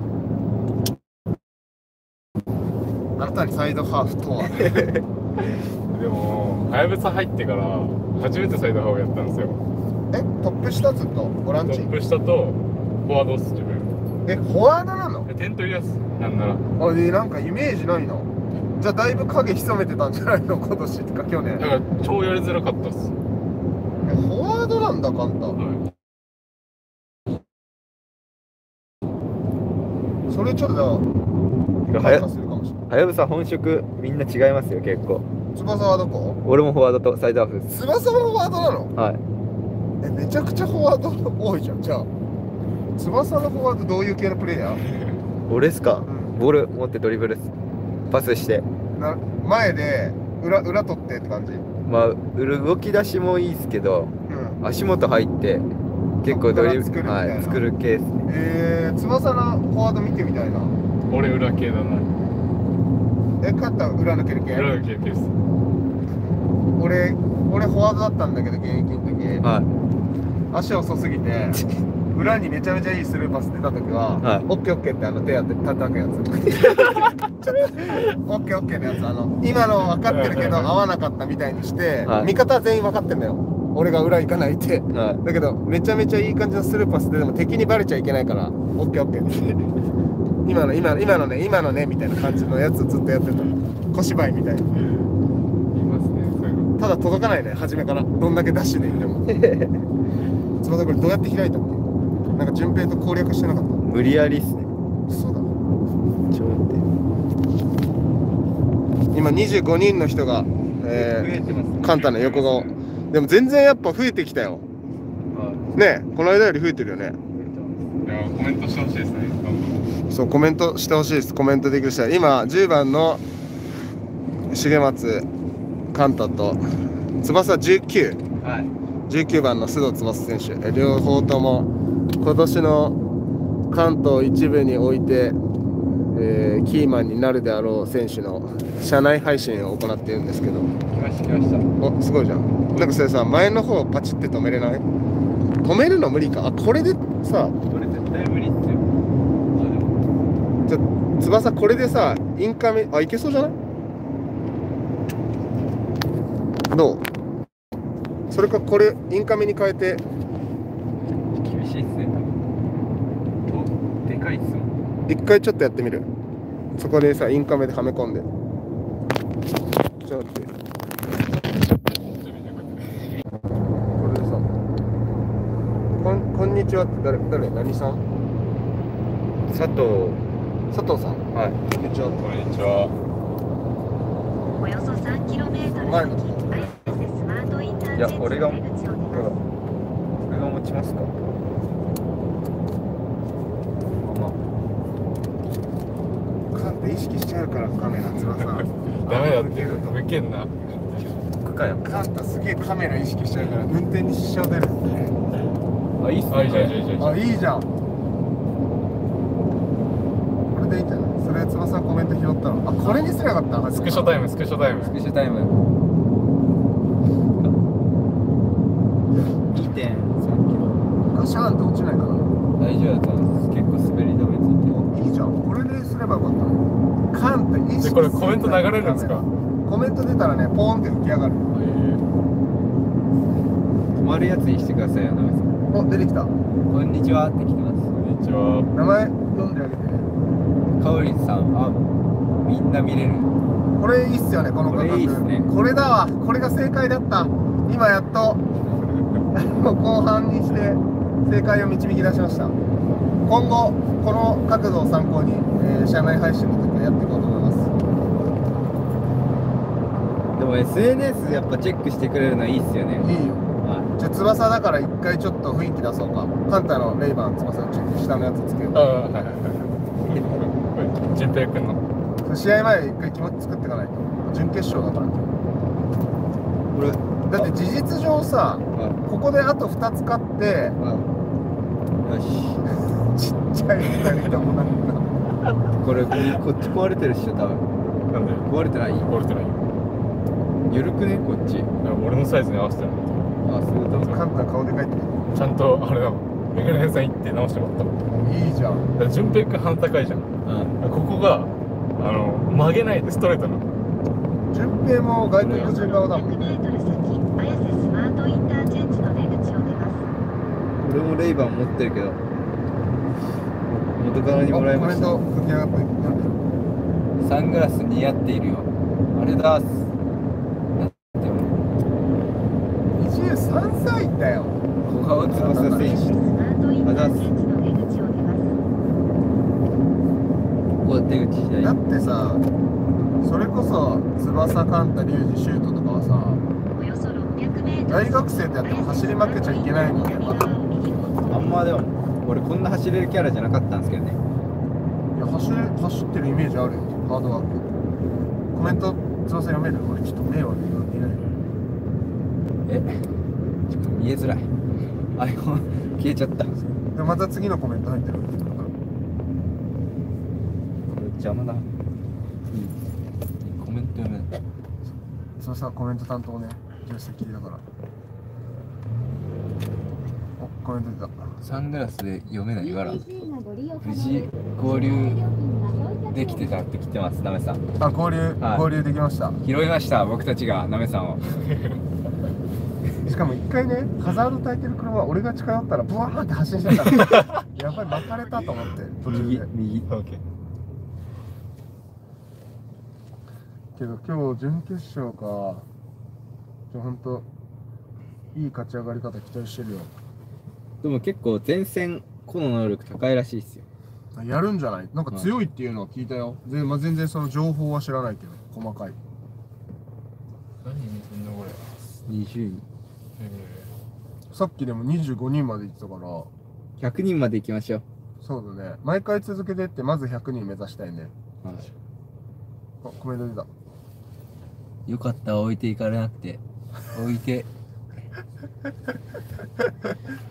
あなたにサイドハーフとはでもはやぶさ入ってから初めてサイドハーフやったんですよ。 え、トップ下ずっとボランチ？トップ下とフォワードっす自分。 え、フォワードなの？ 点取りやすなんなら。 あれ、なんかイメージないの？じゃあだいぶ影潜めてたんじゃないの今年とか去年。 だから超やりづらかったっす。 え、フォワードなんだカンタ。はい、それちょっとじゃあはやはやぶさ本職みんな違いますよ結構。 翼はどこ？ 俺もフォワードとサイドハーフです。 翼もフォワードなの？ はい。 え、めちゃくちゃフォワード多いじゃん。じゃあ翼のフォワードどういう系のプレイヤー？ 俺っすか、 うん、 ボール持ってドリブルパスしてな前で裏裏取ってって感じ？ まあ動き出しもいいですけど、うん、足元入って結構ドリブル、はい、作る系ですね。 えー、翼のフォワード見てみたいな。 俺裏系だな。 え、勝った裏抜ける系？ 裏抜ける系です。 俺、俺フォワードだったんだけど現役の時、はい、足遅すぎて裏にめちゃめちゃいいスルーパス出た時は、はい、オッケーオッケーってあの手当て叩くやつオッケーオッケーのやつ、あの今の分かってるけど合わなかったみたいにして、はい、味方は全員分かってんだよ俺が裏行かないって、はい、だけどめちゃめちゃいい感じのスルーパスででも敵にバレちゃいけないからオッケーオッケーって今の今の今のね今のねみたいな感じのやつずっとやってた。小芝居みたいな。いますね、そういうの。 ただ届かないね初めからどんだけダッシュでいっても。すみません、これどうやって開いたっけ？なんか順平と攻略してなかった？ 無理やりっすね。 そうだ。 ちょっと待って。今にじゅうごにんの人が、えー、増えてますね。カンタの横顔。でも全然やっぱ増えてきたよ。ねえ、この間より増えてるよね。 いや、コメントしてほしいですね。 そう、コメントしてほしいです。コメントできる人は今じゅうばんの重松カンタと翼じゅうきゅう、はい、じゅうきゅうばんの須藤翼選手、両方とも今年の関東一部において、ええー、キーマンになるであろう選手の社内配信を行っているんですけど。 来ました来ました。 お、すごいじゃん。なんかそれさ、前の方パチって止めれない？止めるの無理か。あ、これでさ、 これ絶対無理っすよ。 じゃ翼これでさ、インカメ、あ、いけそうじゃない？どう？それかこれインカメに変えて。 厳しいっすね。お、でかいっすもん。 一回ちょっとやってみる。そこでさ、インカメではめ込んで。ちょっと待って。これでさ、こん、こんにちはって誰、誰、何さん？ 佐藤。 佐藤さん。 はい。 こんにちは。 こんにちは。 およそ さんキロメートル前の。 先、スマートインターいや、 チェンジ俺が、 の出口を出ます。 俺が持ちますか。まあまカンって意識しちゃうからカメラ翼。 ダメだって向けんな。 あ。僕かよ。 カンタすげえカメラ意識しちゃうから運転に支障出るんでね。 あ、いいっすね。 あ、いいじゃんいいじゃんいいじゃん。 あ、いいじゃん。これでいいんじゃない？それ翼のコメント拾ったの。あ、これにすればよかった。 スクショタイムスクショタイム。 スクショタイム。にてんさんキロ。 ガシャーンって落ちないかな。 大丈夫だったんです。結構滑り止めついてる。 いいじゃん。これですればよかったね。カンって意識すでこれコメント流れるんですか？ コメント出たらね、ポーンって浮き上がる。 止まるやつにしてくださいよ、ナメさん。 お、出てきた。 こんにちはって来てます。 こんにちは。 名前読んであげてね。 かおりんさん、あ、みんな見れる。 これいいっすよね、この価格。 これいいっすね。 これだわ。これが正解だった。今やっと後半にして正解を導き出しました。今後この角度を参考に、えー、社内配信の時はやっていこうと思います。 でも エスエヌエス やっぱチェックしてくれるのいいっすよね。 いいよ。 はじゃあ翼だから一回ちょっと雰囲気出そうか。カンタのレイバン翼のちょっと下のやつつけよう。 あ、はいはいはい。順平くんの。 試合前一回気持ち作っていかないと。準決勝だから。 これ、 だって事実上さ、ここであとふたつ勝って、 よし。 ちっちゃいふたりともなんかこれ、こっち壊れてるっしょ、多分。 なんで壊れてない壊れてない。 ゆるくね、こっち。 俺のサイズに合わせてる。 あ、そういうことカンタ顔でかいって。 ちゃんとあれだもん。メガネ屋さん行って直してもらったもん。 いいじゃん。 だから順平くん鼻高いじゃん。 うん。 ここがあの曲げないでストレートなの。 順平も外国人側だもんね。 ひゃくメートル先、綾瀬スマートインターチェンジの出口を出ます。 俺もレイバン持ってるけど、元からにもらいました。 コメント浮き上がって。 サングラス似合っているよ。あれだーす。でも、 にじゅうさんさいだよ。 小川翼選手。 スマートインターチェンジの出口を出ます。 ここ出口左。 だってさ、それこそ翼カンタリュウジシュートとかはさ、 およそろっぴゃくメートル。 大学生とやっても走り負けちゃいけないもんね。まだあんまでも、俺こんな走れるキャラじゃなかったんですけどね。 いや走る走ってるイメージあるよ。ハードワーク。コメント翼読める？俺ちょっと目は見えない。 え、ちょっと見えづらい。アイコン消えちゃった。こでまた次のコメント入ってる。 れ邪魔だ。うん。コメント読めない。 そうさ、コメント担当ね。助手席だから。お、コメント出た。 サングラスで読めないから。無事合流できてたって来てます、ナメさん。 あ、合流、 はい合流できました。 拾いました、僕たちがナメさんを。 しかも一回ね、ハザード焚いてる車は俺が近寄ったらブワーって発進してたからやっぱり巻かれたと思って途中右で。 右。 オッケー。 けど今日準決勝か。じゃあほんといい勝ち上がり方期待してるよ。 でも結構前線個の能力高いらしいっすよ。 やるんじゃない？なんか強いっていうのは聞いたよ。で、まあ、全然その情報は知らないけど細かい。 何見てんのこれ。 にじゅうにん。 さっきでもにじゅうごにんまで行ってたから。 ひゃくにんまで行きましょう。 そうだね。毎回続けてってまずひゃくにん目指したいね。 はい。 あ、コメント出た。 よかった、置いていかれなくて。置いて。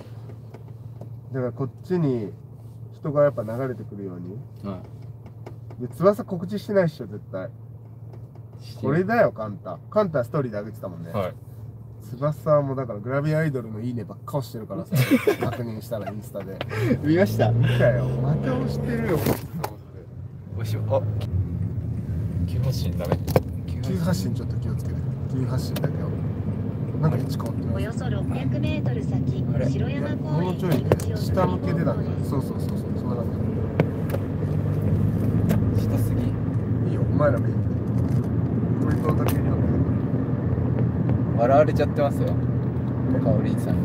だからこっちに人がやっぱ流れてくるようにはで翼告知してないっしょ絶対。これだよカンタ。カンタストーリーで上げてたもんね。 はい。 翼もだからグラビアアイドルのいいねばっか押してるからさ、確認したらインスタで。 見ました。 見たよ。また押してるよ。 おしあ、 急発進ダメ。 急発進ちょっと気をつけて。急発進だけど。なんか位置変わってる。 およそろっぴゃくメートル先、城山公園もうちょいね、下向けてたんだよ。そうそうそうそう、そんな感下すぎ。 じ。いいよ、お前らメインで。これとだけ読んで。 笑われちゃってますよ。かおりんさん。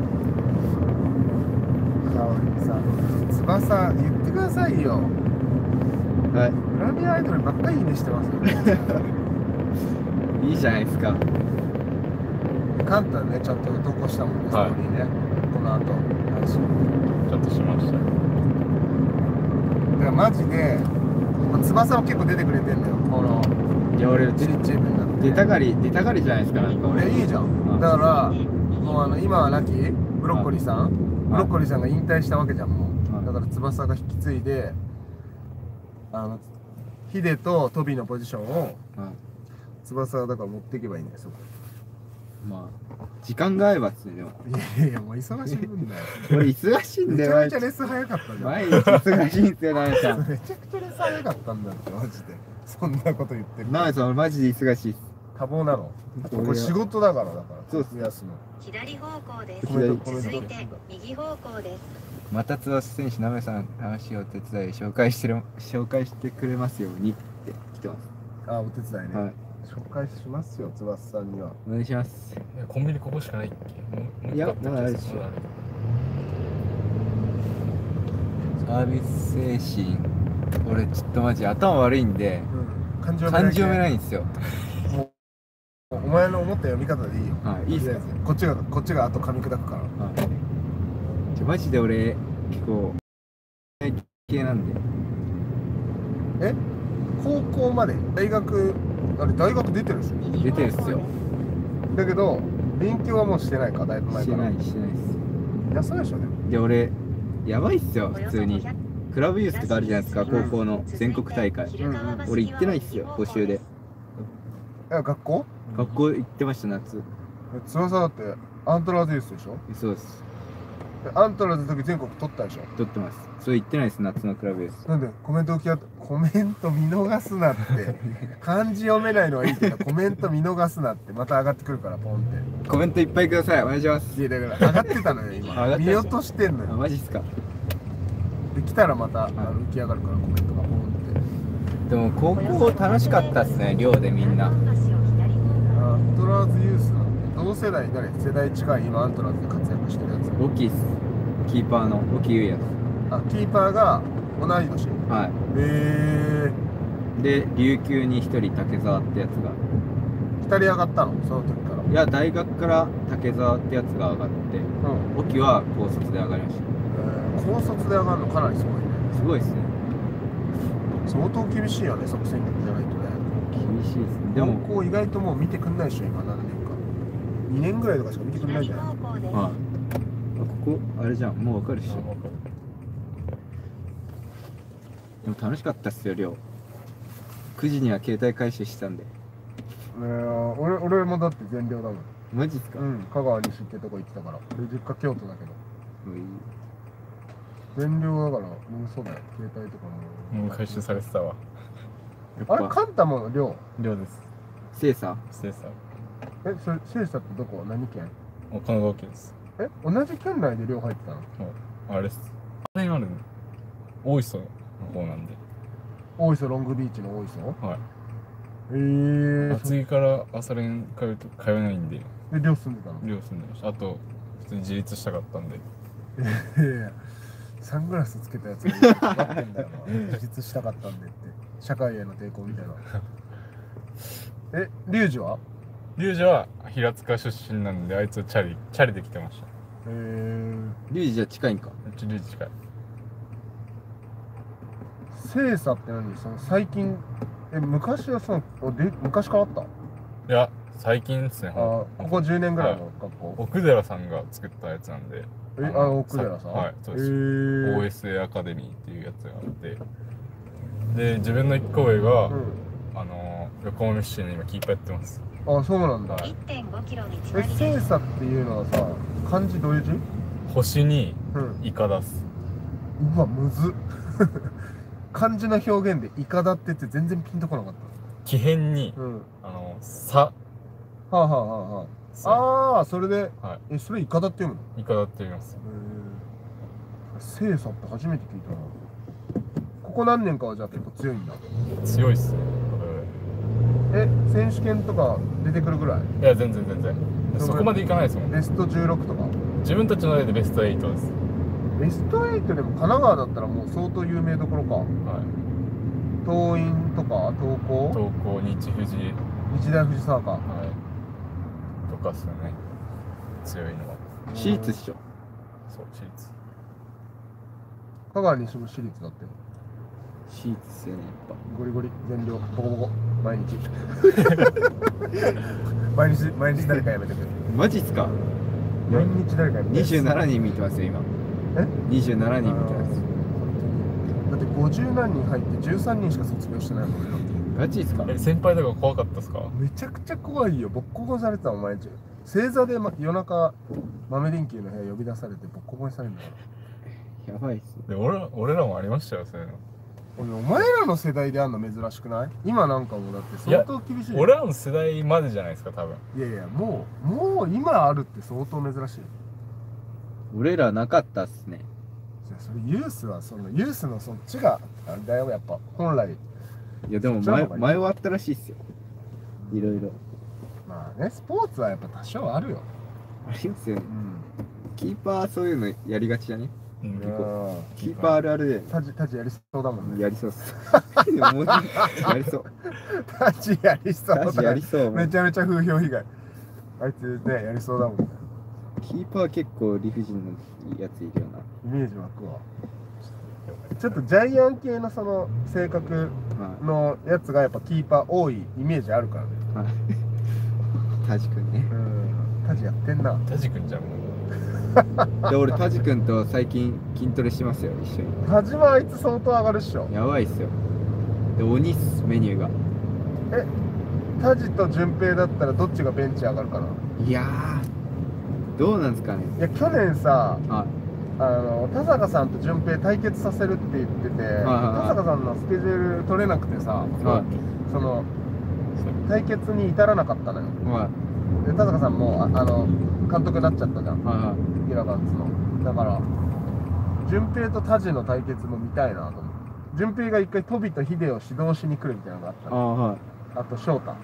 かおりんさん、翼言ってくださいよ。 はい。 グラビアアイドルばっかりいいねしてますよね。 いいじゃないですか。 カンタね、ちゃんと投稿したもんね、ストはいーリーね。この後、配信。 ちょっとしました。 だからマジで、まあ、翼も結構出てくれてんだよ。このいや俺ジリチームになって。 出たがり出たがりじゃないですか。なんか俺。 いいじゃん。だからもうあの今は亡きブロッコリーさん、ブロッコリーさんが引退したわけじゃんもう。だから翼が引き継いで、あのヒデとトビーのポジションを翼はだから持っていけばいいんだよそこ。 まあ時間が合えばっすねでも。 いやいやもう忙しいんだよ。 俺忙しいんだよ。 めちゃめちゃレス早かったじゃん。 毎日忙しいんですよナメさん。 めちゃくちゃレス早かったんだってマジで。そんなこと言ってる。 ナメさん俺マジで忙しいっす。 多忙なの。これ仕事だからだから。 そうっす。 休む。 左方向です。 コメントコメント続いて右方向です。 また翼選手ナメさん話をお手伝い紹介してる紹介してくれますようにって来てます。 あ、お手伝いね。 はい。 紹介しますよ翼さんには。 お願いします。 コンビニここしかないっけ？ いやだからあれでしょ。サービス精神。俺ちょっとマジ頭悪いんで、 うん、漢字漢字読めないい。 んですよ。 お前の思った読み方でいいよ。 はい、いいっすか。 こっちがこっちがあと噛み砕くから。 はい。ちょマジで俺結構系なんで。 え？高校まで大学あれ大学出てるでしょ。 出てるっすよ。 だけど勉強はもうしてないかだいぶ前しから。 てないしてないっいやそうでしょね。 す。で俺やばいっすよ普通に。クラブユースとかあるじゃないですか、高校の全国大会。俺行ってないっすよ募集で。 え学校？ 学校行ってました夏。 翼だってアントラーズユースでしょ。 そうです。 アントラーズの時全国取ったでしょ。 取ってます。それ行ってないです夏のクラブユース。 なんでコメント受け合ってコメント見逃すなって漢字読めないのはいいけどコメント見逃すなってまた上がってくるからポンってコメントいっぱいくださいお願いします。 いやだから上がってたのよ上がってました今見落としてんのあよ。 マジっすか。 できたらまたあの浮き上がるからコメントがポンって。 でも高校楽しかったっすね寮でみんな。 アントラーズユースなんで同世代誰世代近い今アントラーズで活躍してるやつ。 大きいっす。キーパーの沖優也っす。 あキーパーが同い年。 はへえい。で琉球に一人竹澤ってやつが。 ふたり上がったのその時から。 いや大学から竹澤ってやつが上がって、 うん沖は高卒で上がりました。 えー高卒で上がるのかなりすごいね。 すごいっすね。 相当厳しいよね即戦力じゃないとね。 厳しいっすね。でも高校意外ともう見てくんないでしょ今何年かにねんぐらいとかしか見てくんないんじゃない。 はい。あここあれじゃんもうわかるっしょ。でも楽しかったっすよ寮。くじには携帯回収したんで。 えー、俺俺もだって全寮だもん。 マジっすか。 うん香川西ってとこ行ってたから。俺実家京都だけどもういい。 全寮だからもうそうだよ携帯とかも。 もう回収されてたわ。 あれカンタも寮。 寮です。 精査。 精査。 えそれ精査ってどこ何県？ 神奈川県です。 え同じ県内で寮入ってたの？ あれです。あれがある大磯の方なんで。 大磯ロングビーチの大磯？ はい。 えー、 厚木から朝練通うと通えないんで、 で寮住んでたの？ 寮住んでました。あと普通に自立したかったんで。 いやいやサングラスつけたやつが待ってんだよな。自立したかったんでって社会への抵抗みたいな。えリュウジは？ リュウジは平塚出身なんで、あいつはチャリチャリで来てました。 へえリュウジじゃ近いんか。 うちリュウジ近い。 精査って何？その最近え昔はそので昔からあった？ いや最近ですね。 あここじゅうねんぐらいの学校？ 奥寺さんが作ったやつなんで。 えあの奥寺さん？ はいそうです。 へーオーエスエー アカデミーっていうやつがあって、 で自分の一個上が、うん、あの横浜エフシーの今キーパーやってます。 あ、そうなんだ。 いってんごキロ道え、精査っていうのはさ、漢字どういう字？ 星にイカ出す。 うん、うわ、むずっ。漢字の表現でイカだって言って全然ピンとこなかった。 木偏に、うん、あの、さ。はあはあはあはあ。ああ、それで、はい、え、それイカダって読むの？ イカダって読みます。 へえ。精査って初めて聞いたな。ここ何年かはじゃあ結構強いんだ。 強いっすね。 え、選手権とか出てくるぐらい？ いや、全然全然。そこまでいかないですもん。 ベストじゅうろくとか？ 自分たちの間でベストはちです。 ベストはちでも神奈川だったらもう相当有名どころか。はい。桐蔭とか東工？ 東工、日富士。 日大藤沢か。はい。 とかっすよね。強いのは。 私立っしょ。 そう、私立。 香川西も私立だって。 私立っすよね、やっぱ。 ゴリゴリ、全量、ボコボコ、毎日。毎日、毎日誰かやめてくれ。 マジっすか？ 毎日誰かやめてくれ。 にじゅうななにん見てますよ、今。え ?にじゅうななにん見てます。 だってごじゅうなんにん入ってじゅうさんにんしか卒業してないもんね。 ガチっすか？ え、先輩とか怖かったっすか？ めちゃくちゃ怖いよ。ボッコボコされてたお前んち。正座で、ま、夜中豆電球の部屋呼び出されてボッコボコにされるんだから。 やばいっす。 で俺ら俺らもありましたよ、そういうの。 お前らの世代であんの珍しくない？今なんかもうだって相当厳しい。い俺らの世代までじゃないですか、多分。 いやいや、もうもう今あるって相当珍しい。 俺らなかったっすね。 じゃあそれユースはそのユースのそっちがあれだよ、やっぱ本来。 いやでも前前はあったらしいっすよ。いろいろ。 まあね、スポーツはやっぱ多少あるよ。 ありますよね。うん、キーパーそういうのやりがちじゃね？ うん、 キーパーあるあるで。 タジタジやりそうだもんね。 やりそうっす。やりそう。 タジやりそう。 タジやりそう。 めちゃめちゃ風評被害。あいつね、やりそうだもんね。 キーパー結構理不尽なやついるよな。 イメージ湧くわ。ちょっとジャイアン系のその性格のやつがやっぱキーパー多いイメージあるからね。 はい。タジ君ね。 うん。タジやってんな。 タジ君じゃん。 で俺タジ君と最近筋トレしてますよ、一緒に。 タジはあいつ相当上がるっしょ。 やばいっすよ。で鬼っす、メニューが。 え、タジと順平だったらどっちがベンチ上がるかな？ いやー、どうなんですかね。 いや去年さ、 ああの田坂さんと順平対決させるって言ってて、田坂さんのスケジュール取れなくてさ、その対決に至らなかったのよ。で田坂さんも あ, あの監督になっちゃったじゃん、イラガンツの。だから順平とタジの対決も見たいなと思って。順平が一回トビとヒデを指導しに来るみたいなのがあったの。 あ,、はい、あと翔太。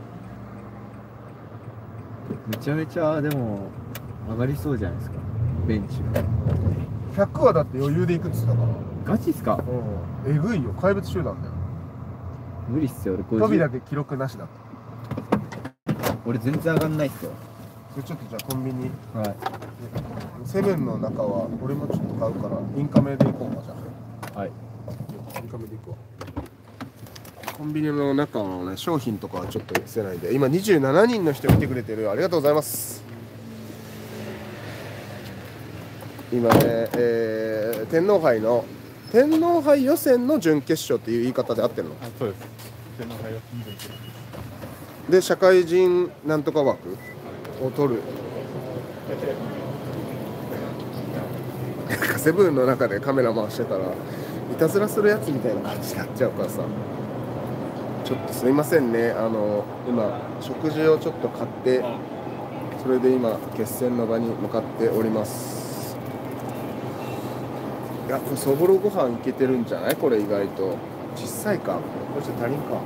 めちゃめちゃでも上がりそうじゃないですか、ベンチ。 ひゃくはだって余裕でいくっつったから。 ガチっすか？ うん、えぐいよ、怪物集団だよ。 無理っすよ、俺。 トビだけ記録なしだった。 俺全然上がんないっすよ。 ちょっとじゃあコンビニ、 はい、 セブンの中は俺もちょっと買うからインカメで行こうか。じゃあはい、インカメで行こう。コンビニの中のね商品とかはちょっと見せないで。今にじゅうななにんの人来てくれてる。ありがとうございます。今ね、えー、天皇杯の天皇杯予選の準決勝っていう言い方で合ってるの？ あ、そうです。天皇杯予選準決勝で社会人なんとか枠を取る。なんかセブンの中でカメラ回してたらいたずらするやつみたいな感じになっちゃうからさ、ちょっとすいませんね。あの今食事をちょっと買って、それで今決戦の場に向かっております。いや、これそぼろご飯いけてるんじゃない？これ意外と小さいか。これちょっと足りんか。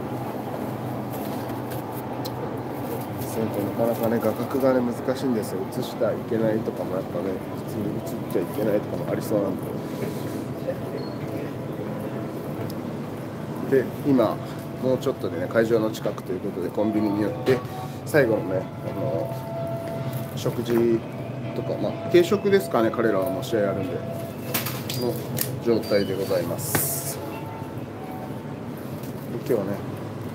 なかなかね、画角がね難しいんですよ。映したらいけないとかもやっぱね、普通に映っちゃいけないとかもありそうなんで。で、今もうちょっとでね会場の近くということでコンビニに寄って最後のねあの食事とか、まあ軽食ですかね、彼らはもう試合あるんでの状態でございます。で今日はね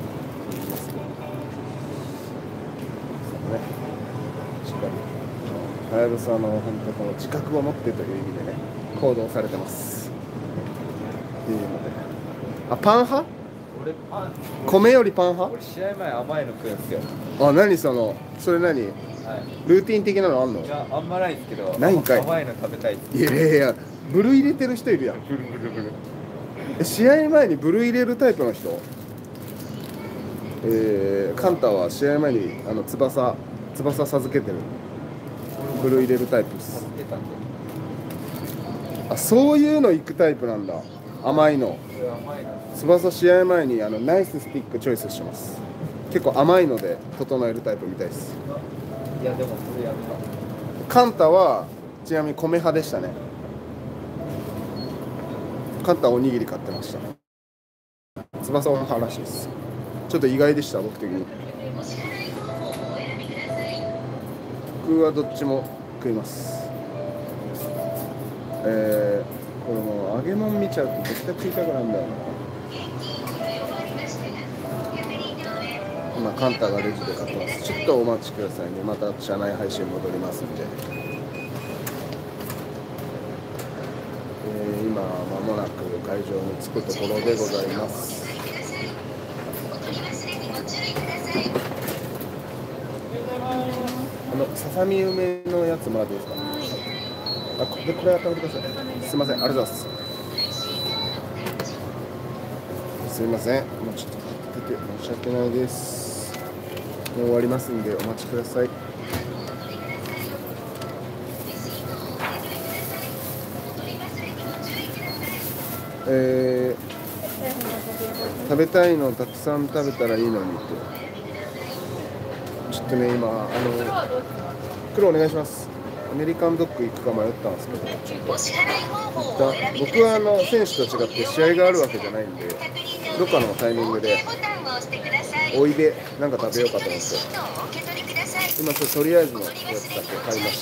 はやぶさの本当この自覚を持ってという意味でね行動されてますっていうので、 あ、パン派？ 俺パン米よりパン派？ 俺試合前甘いの食うんですよ。 あ、何そのそれ何はい。 ルーティン的なのあんの？ いやあんまないですけど、 ないんかい甘いの食べたいっす。 いやいやいや、ブル入れてる人いるやん。 ブルブルブル。 え、試合前にブル入れるタイプの人？えー、カンタは試合前にあの翼翼授けてる。ブル入れるタイプです。 食べたんで。 あ、そういうの行くタイプなんだ。甘いの。 これ甘いな。 翼試合前にあのナイススティックチョイスしてます。結構甘いので整えるタイプみたいです。 いやでもそれやめた。 カンタはちなみに米派でしたね。カンタはおにぎり買ってました。翼は派らしいです。ちょっと意外でした、僕的に。僕はどっちも食います。えー、これもう揚げ物見ちゃうと絶対食いたくなるんだよな。今カンタがレジで買ってます。ちょっとお待ちくださいね。また車内配信戻りますんで。えー、今まもなく会場に着くところでございます。あのささみ梅のやつもらっていいですか？あ、これこれは食べてください。すいません、ありがとうございます。すいません、もうちょっと待ってて申し訳ないです。もう終わりますんでお待ちください。えー、食べたいのたくさん食べたらいいのにって。ちょっとね、今あの黒お願いします。アメリカンドッグ行くか迷ったんですけど、ちょっと僕はあの選手と違って試合があるわけじゃないんで、どっかのタイミングでおいでなんか食べようかと思って、今ちょっととりあえずのやつだけ買いました。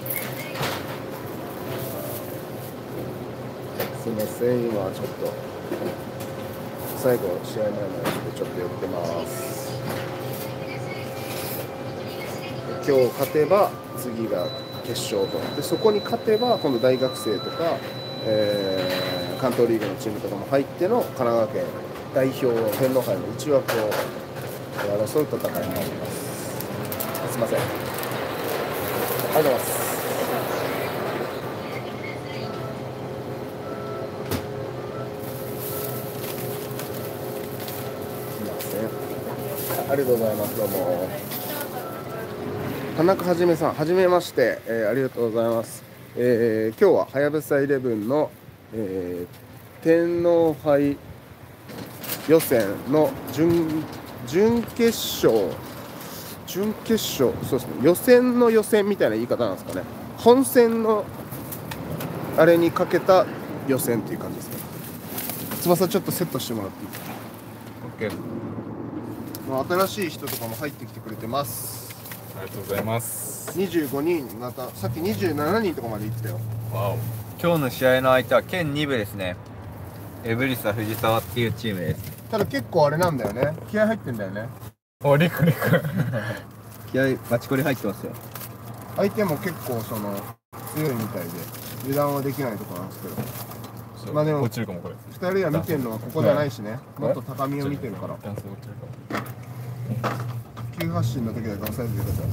すいません、今ちょっと最後試合前のやつでちょっと寄ってます。今日勝てば次が決勝と、でそこに勝てば今度大学生とか、えー、関東リーグのチームとかも入っての神奈川県代表天皇杯の内枠を争う戦いになります。すいません、ありがとうございます。すいません、ありがとうございます。どうも田中はじめさん、はじめまして、えー、ありがとうございます。えー、今日ははやぶさイレブンの、えー、天皇杯予選の 準, 準決勝、準決勝、そうですね、予選の予選みたいな言い方なんですかね。本戦のあれにかけた予選っていう感じですね。翼ちょっとセットしてもらっていいですか？ OK。まあ、新しい人とかも入ってきてくれてます。 ありがとうございます。 にじゅうごにん、またさっきにじゅうななにんとかまで行ってたよ。 わお。 今日の試合の相手は県に部ですね。エブリサ藤沢っていうチームです。 ただ結構あれなんだよね。気合入ってんだよね。 お、リクリク。 気合バチコリ入ってますよ。 相手も結構その強いみたいで油断はできないところなんですけど。まあでも落ちるかもこれ。 ふたりが見てるのはここじゃないしね。もっと高みを見てるから。 ダンス落ちるかも。 急発進の時だけ押さえてください。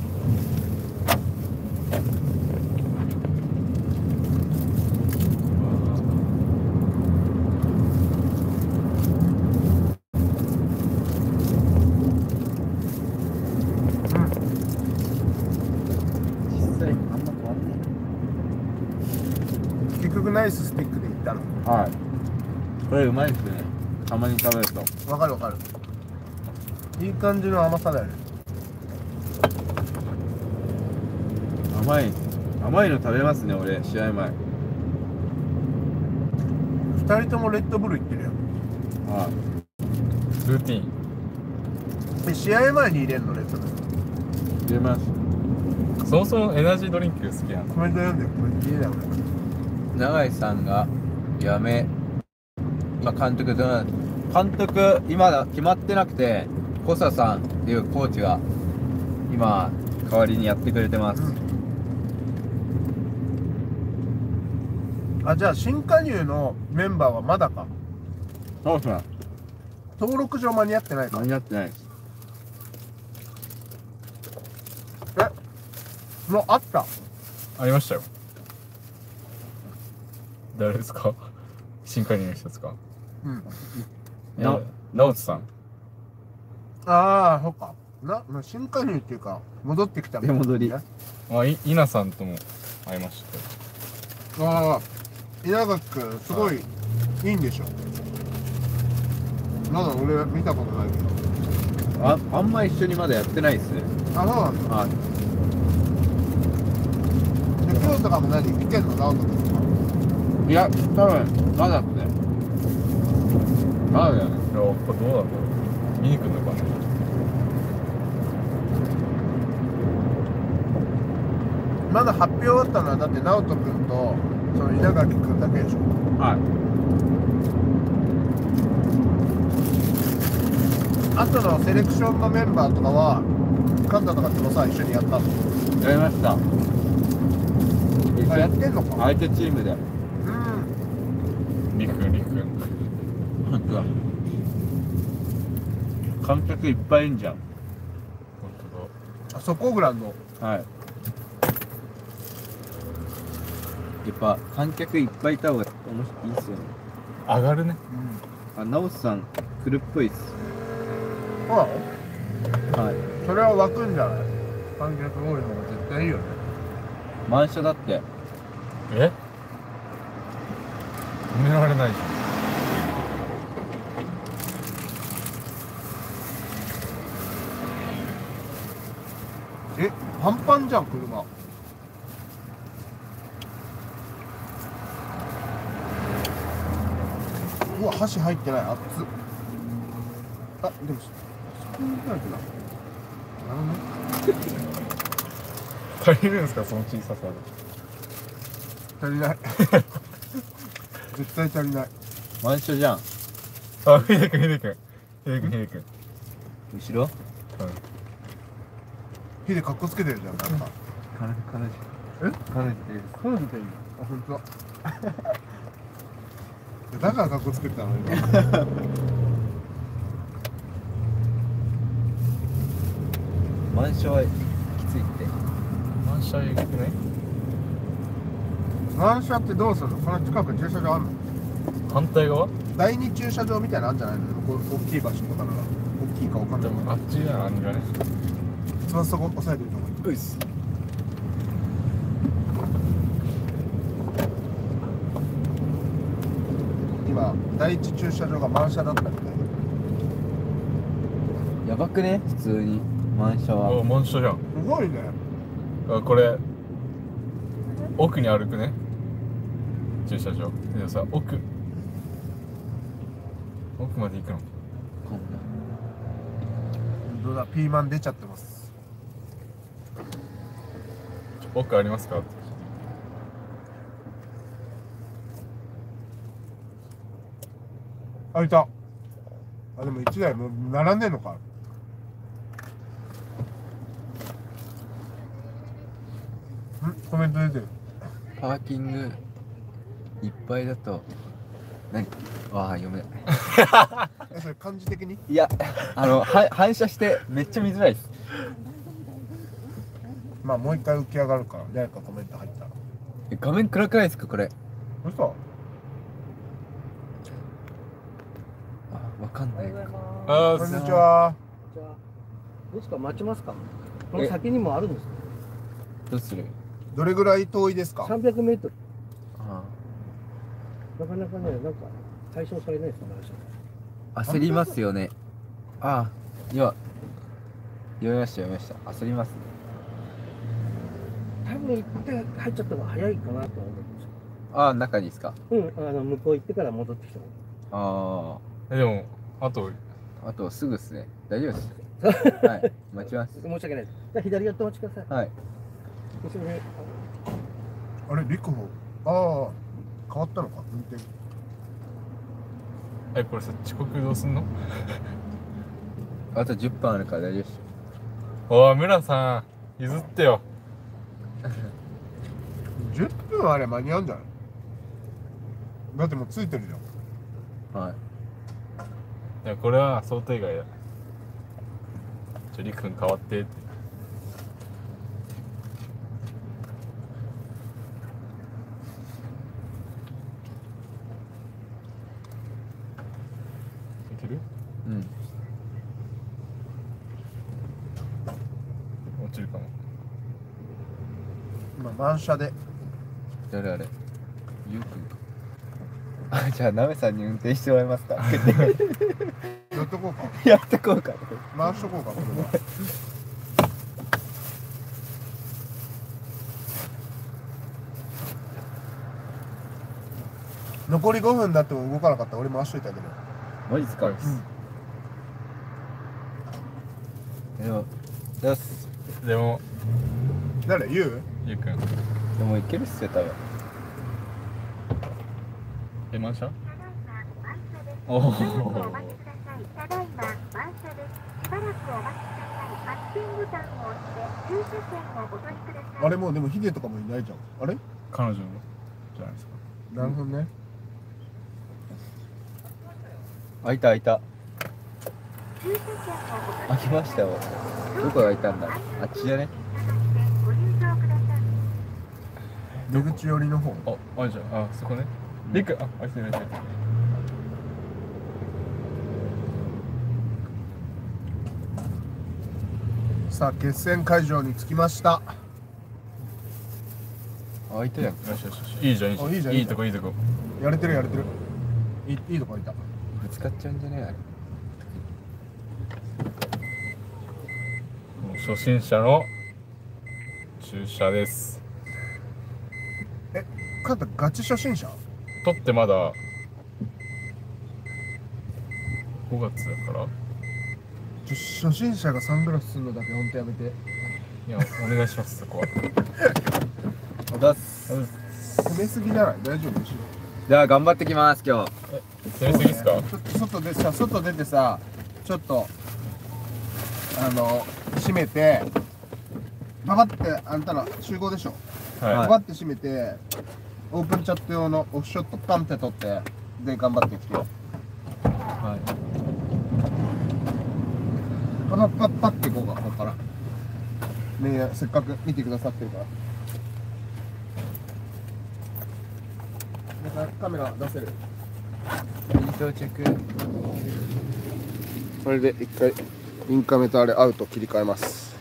結局ナイススティックでいったの。 はい。これうまいですね。たまに食べると。 わかるわかる。いい感じの甘さだよね。 甘い。甘いの食べますね、俺、試合前。 ふたりともレッドブルいってるよ。 はい。 ルーティン。 で試合前に入れるのレッドブル。 入れます。 そもそもエナジードリンク好きなの？ コメント読んでよ。これいいだよ俺。 永井さんが辞め、今監督どうなる？監督今だ決まってなくて、小佐さんっていうコーチが今代わりにやってくれてます。 うん、あ、じゃあ新加入のメンバーはまだか。 そうそう。 登録上間に合ってないか。 間に合ってないです。 もうあった。 ありましたよ。誰ですか？新加入の人ですか？ うん。 な、直人さん。 ああ、そっか。な、新加入っていうか、戻ってきた。 出戻り。 あ、い、稲さんとも会いました。 ああ、稲垣くん、すごい、いいんでしょ。まだ俺見たことないけど。 あ、あんま一緒にまだやってないですね。 あ、そうなんだ。 はい。 で、今日とかも何見てんの直人くんですか？ いや、多分、まだっすね。まだだよね。 いや、やっぱどうなんだろう。見に来るのかね。 まだ発表あったのはだって直人くんとその稲垣くんだけでしょ。 はい。 あとのセレクションのメンバーとかはカンタとかとさ一緒にやったの？ やりました。 あ、やってんのか。 相手チームで。 うん。 りくん、りくん。 本当だ。観客いっぱいいんじゃん。 本当だ。 あそこぐらいの。 はい。やっぱ観客いっぱいいた方が面白いいいっすよね。 上がるね。 うん。 あ、直人さん来るっぽいっす。 そうなの？ はい。 それは湧くんじゃない？観客多いのが絶対いいよね。 満車だって。 え？止められないじゃん。 え、パンパンじゃん車。うわ、箸入ってない。熱っ。あ、でもスプーンタイプだ。なるほどね。 足りるんですか、その小ささで。 足りない。絶対足りない。 満車じゃん。 あ、ひでくん、ひでくん。ひでくん、ひでくん。 後ろ？ うん。 火でカッコつけてるじゃん、なんか。 彼女、彼女。 え？ 彼女っている。 彼女っていいの？あ、本当だ。だからカッコつけてたの今。 満車はきついって。 満車行くね。 満車ってどうするの？この近くに駐車場あるの？ 反対側？ 第二駐車場みたいなのあるんじゃないの？こう大きい場所とかなら。大きいかわかんないけど。 でもあっちじゃん、あんがね。 一番そこ押さえてるところに。 ういっす。 今第一駐車場が満車だったみたいで。 やばくね？普通に満車は。 あ、満車じゃん。 すごいね。 あ、これ奥に歩くね、駐車場でさ、奥奥まで行くの。 こんな。 本当だ、ピーマン出ちゃってます。 奥ありますか？ あ、いた。あ、でも一台もう並んでんのか。ん、コメント出てる。 パーキングいっぱいだと何？わあ、読めない。 え、それ漢字的に？ いや、あのは反射してめっちゃ見づらいです。 まあもう一回浮き上がるから誰かコメント入ったら。 え、画面暗くないですかこれ？ 嘘？ あ、わかんない。 あこんにちは。 じゃあ、どうですか、待ちますか。この先にもあるんです。 どうする？ どれぐらい遠いですか？ 三百メートル。 あなかなかね、なんか解消されないですか、マンション。 あ、焦りますよね。ああ、今読みました読みました。焦りますね。 多分行って入っちゃった方が早いかなと思うんですよ。 ああ、中にですか？ うん、あの向こう行ってから戻ってきたあえ、でもあとあ、あとすぐですね。大丈夫です。はい、待ちます。 申し訳ないです。じゃあ左寄ってお待ちください。 はい。 後ろにあれ、リコも。ああ、変わったのか、運転。 え、これさ、遅刻どうすんの？ あとじゅっぷんあるから大丈夫です。 おい、村さん譲ってよ。 じゅっぷんあれ間に合うんじゃない？だってもうついてるじゃん。 はい。 いや、これは想定外だ。ちょ、りくん変わってって。いける？ うん。 落ちるかも。 今満車で誰あれゆうくんか。あ、じゃあなめさんに運転してもらえますか。 やっとこうかやっとこうか。 回しとこうかこれは残りごふんだっても動かなかったら俺回しといたけどマジっすか。でもよし。 でも、 誰言うゆうくん。 でもいけるっすよ多分。 え、満車？ おお。ただいま満車です。しばらくお待ちください。パッキンボタンを押して駐車券をお取りください。 あれもうでもヒデとかもいないじゃんあれ彼女のじゃないですか。 なるほどね開いた開いた。 駐車券をお取り開きましたよ。どこが開いたんだ。あっちじゃね。 ご入場ください。 出口寄りの方あ、あるじゃん。あ、そこね。りくん、あ、あいつね、あいつね。 さあ決戦会場に着きました開いたやん。 よしよしよし。いいじゃん、いいじゃん。 あいいじゃんいいとこ、いいとこ。 やれてるやれてるいいいいとこいたぶつかっちゃうんじゃねえあれ。 もう初心者の駐車です。 カンタガチ初心者取ってまだごがつだから。 ちょ初心者がサングラスするのだけほんとやめていや、お願いします、そこは。 おだっす。 攻めすぎじゃない大丈夫でしょじゃあ頑張ってきます今日。 攻めすぎっすか？ ちょっと外でさ外出てさちょっとあの閉めてババってあんたら集合でしょはい。 ババって閉めてオープンチャット用のオフショットパンって取ってで頑張ってきてよはい。 パパッパッパッっていこうかここからねえせっかく見てくださってるからなんかカメラ出せる到着。 これで一回インカメとあれアウト切り替えます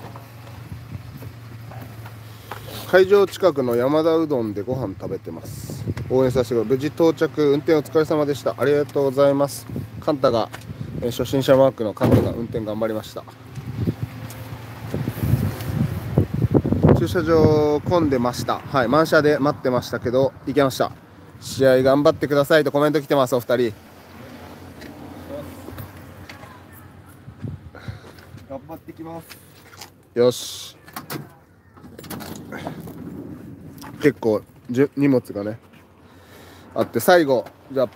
会場近くの山田うどんでご飯食べてます応援させてください無事到着運転お疲れ様でしたありがとうございますカンタが、えー、初心者マークのカンタが運転頑張りました駐車場混んでましたはい満車で待ってましたけど行けました試合頑張ってくださいとコメント来てますお二人頑張ってきます。 よし結構じゅ荷物がねあって最後じゃあ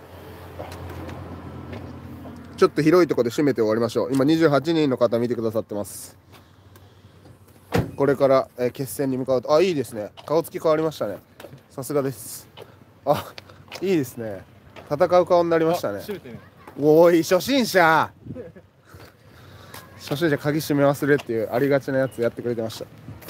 ちょっと広いところで締めて終わりましょう今にじゅうはちにんの方見てくださってますこれから、えー、決戦に向かうとあいいですね顔つき変わりましたねさすがですあいいですね戦う顔になりましたねおい初心者初心者鍵閉め忘れっていうありがちなやつやってくれてました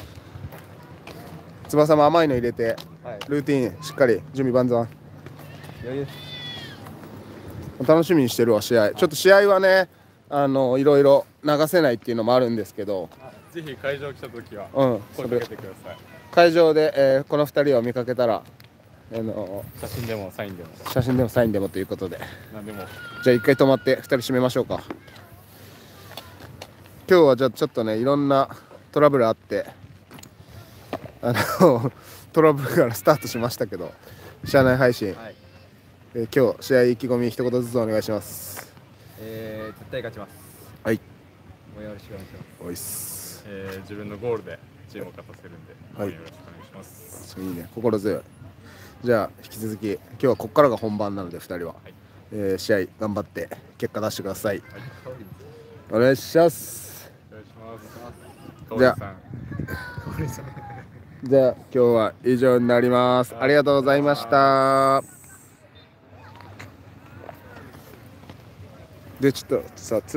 翼も甘いの入れて、 はい。 ルーティンしっかり準備万全余裕。 楽しみにしてるわ試合ちょっと試合はねあのいろいろ流せないっていうのもあるんですけどぜひ会場来た時はうん声かけてください。 会場で、えーこのふたりを見かけたら、あの写真でもサインでも写真でもサインでもということで何でも。 じゃあ一回止まってふたり締めましょうか今日はじゃあちょっとねいろんなトラブルあってあのトラブルからスタートしましたけど社内配信、 はい。 えー今日試合意気込み一言ずつお願いしますえー、絶対勝ちます。 はいもうよろしくお願いします。 おいっすえー、自分のゴールでチームを勝たせるんで、 はい応援よろしくお願いします。 いいね心強いじゃあ引き続き今日はここからが本番なのでふたりは、 はいえー試合頑張って結果出してくださいはい、 お願いしますお願いします。 じゃあ香織さん。 じゃあ今日は以上になりますありがとうございましたでちょっとさ